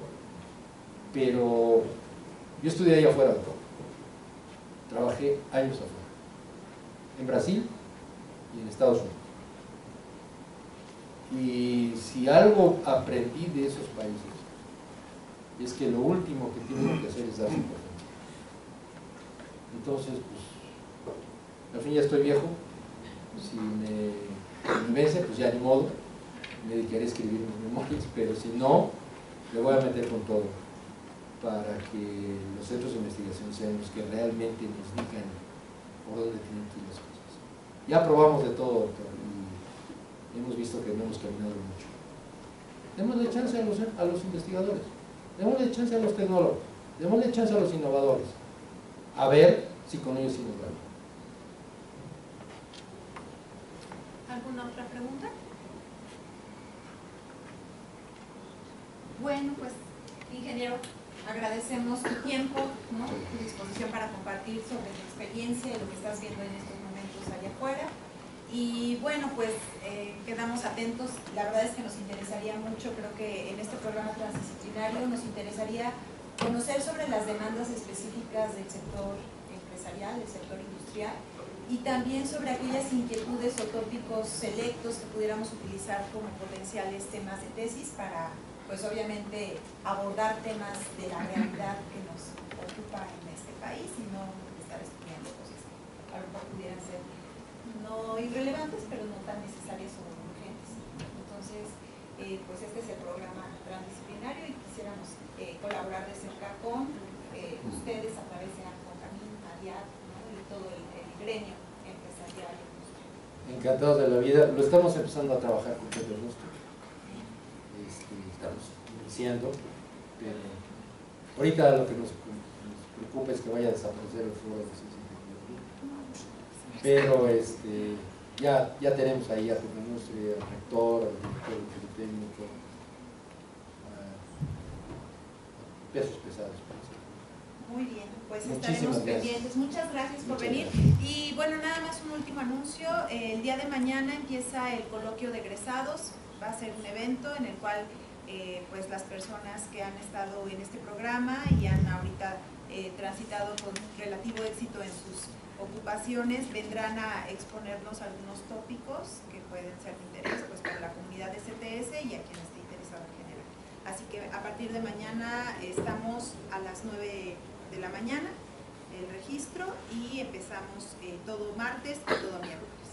Pero yo estudié allá afuera de todo. Trabajé años afuera. En Brasil y en Estados Unidos. Y si algo aprendí de esos países es que lo último que tienen que hacer es darse por vencido. Entonces, pues, al fin ya estoy viejo, si me, me vence, pues ya ni modo, me dedicaré a escribir mis memorias, pero si no, le voy a meter con todo para que los centros de investigación sean los que realmente nos digan por dónde tienen que ir las cosas. Ya probamos de todo, doctor, y hemos visto que no hemos caminado mucho. Démosle chance a los, a los investigadores, démosle chance a los tecnólogos, démosle chance a los innovadores, a ver si con ellos sí nos van.
¿Alguna otra pregunta? Bueno, pues, ingeniero, agradecemos tu tiempo, ¿no? Tu disposición para compartir sobre tu experiencia y lo que estás viendo en estos momentos allá afuera. Y bueno, pues eh, quedamos atentos. La verdad es que nos interesaría mucho, creo que en este programa transdisciplinario nos interesaría conocer sobre las demandas específicas del sector empresarial, del sector industrial, y también sobre aquellas inquietudes o tópicos selectos que pudiéramos utilizar como potenciales temas de tesis para, pues obviamente, abordar temas de la realidad que nos ocupa en este país y no estar estudiando cosas que a lo mejor pudieran ser no irrelevantes, pero no tan necesarias o urgentes. Entonces, eh, pues este es el programa transdisciplinario y quisiéramos eh, colaborar de cerca con eh, ustedes a través de Concamín, ADIAT, ¿no? Y todo el, el gremio empresarial.
Encantados de la vida. Lo estamos empezando a trabajar con Pedro Nostro. Este, estamos iniciando, pero ahorita lo que nos, nos preocupa es que vaya a desaparecer el foro de ciencia y tecnología. Pero este, ya, ya tenemos ahí a Pedro Nostro, al rector, al director del Politécnico, pesos pesados.
Muy bien, pues
Muchísimas
estaremos
gracias.
pendientes. Muchas gracias por
Muchas
venir.
gracias.
Y bueno, nada más un último anuncio. El día de mañana empieza el coloquio de egresados. Va a ser un evento en el cual eh, pues las personas que han estado en este programa y han ahorita eh, transitado con relativo éxito en sus ocupaciones vendrán a exponernos algunos tópicos que pueden ser de interés pues para la comunidad de C T S y a quien esté interesado en general. Así que a partir de mañana estamos a las nueve de la mañana, el registro, y empezamos eh, todo martes y todo miércoles.